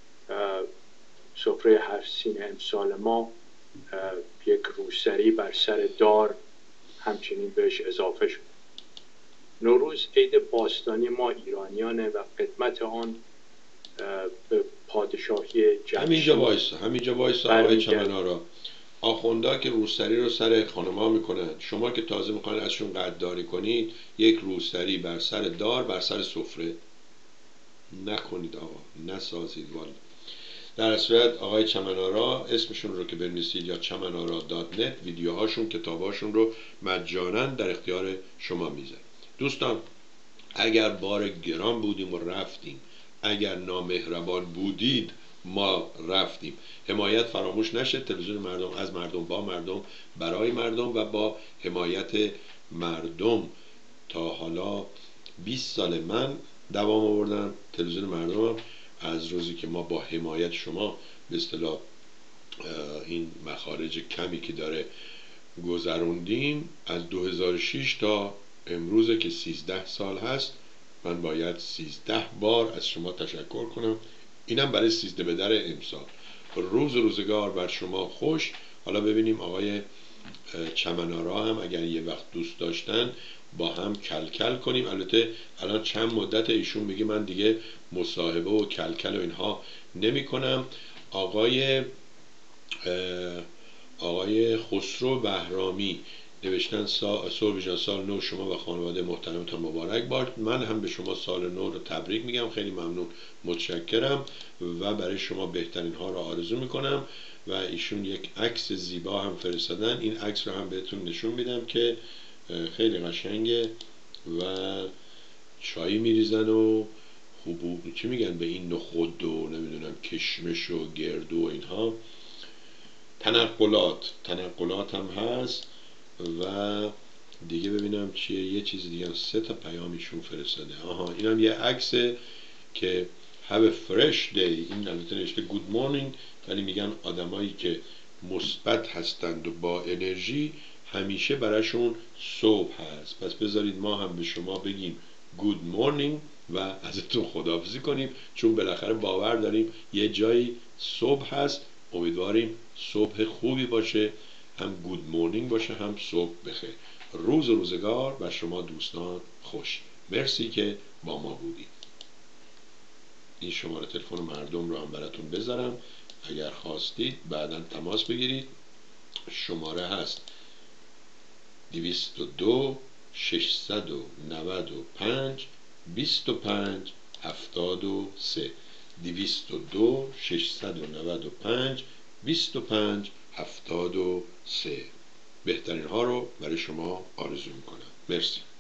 سفره 7 سین امسال ما یک روسری بر سر دار همچنین بهش اضافه شد. نوروز عید باستانی ما ایرانیانه و قدمت آن به پادشاهی جمشید. همینجا وایسا آقای چمن‌آرا. آخوندا که روسری رو سر خانم‌ها میکنن، شما که تازه میخواین ازشون قدردانی کنید، یک روسری بر سر دار، بر سر سفره نکنید آقا، نسازید والا. در صورت آقای چمن‌آرا اسمشون رو که بنویسید یا chamanara.net، ویدیوهاشون، کتاباشون رو مجانا در اختیار شما میذارم. دوستان، اگر بار گران بودیم و رفتیم، اگر نامهربان بودید ما رفتیم. حمایت فراموش نشه. تلویزیون مردم، از مردم، با مردم، برای مردم و با حمایت مردم. تا حالا 20 سال من دوام آوردم. تلویزیون مردم از روزی که ما با حمایت شما به اصطلاح این مخارج کمی که داره گذروندیم، از 2006 تا امروزه که 13 سال هست، من باید 13 بار از شما تشکر کنم. اینم برای 13 به در امسال. روزگار بر شما خوش. حالا ببینیم آقای چمن‌آرا هم اگر یه وقت دوست داشتن با هم کلکل کنیم. البته الان چند مدت ایشون میگه من دیگه مصاحبه و کلکل و اینها نمی کنم. آقای خسرو بهرامی نوشتن صبح جان سال نو شما و خانواده محترمتان مبارک باد. من هم به شما سال نو رو تبریک میگم، خیلی ممنون، متشکرم و برای شما بهترین ها رو آرزو میکنم. و ایشون یک عکس زیبا هم فرستادن، این عکس رو هم بهتون نشون میدم که خیلی قشنگه و چای میریزن و حبوب چی میگن به این نخود و نمیدونم کشمش و گردو و اینها. تنقلات هم هست و دیگه ببینم چیه، یه چیز دیگه هم 3 تا پیامیشون فرستاده. اینم یه عکسه که have a fresh day. این البته نوشته good morning ولی میگن آدمایی که مثبت هستند و با انرژی همیشه براشون صبح هست. پس بذارید ما هم به شما بگیم good morning و ازتون خداحافظی کنیم، چون بالاخره باور داریم یه جایی صبح هست. امیدواریم صبح خوبی باشه، هم گود مورنینگ باشه هم صبح بخیر. روز و روزگار بر شما دوستان خوش. مرسی که با ما بودید. این شماره تلفن مردم رو هم براتون بذارم، اگر خواستید بعداً تماس بگیرید. شماره هست 202 695 25 73 202 695 25 73. بهترین ها رو برای شما آرزو میکنم. مرسی.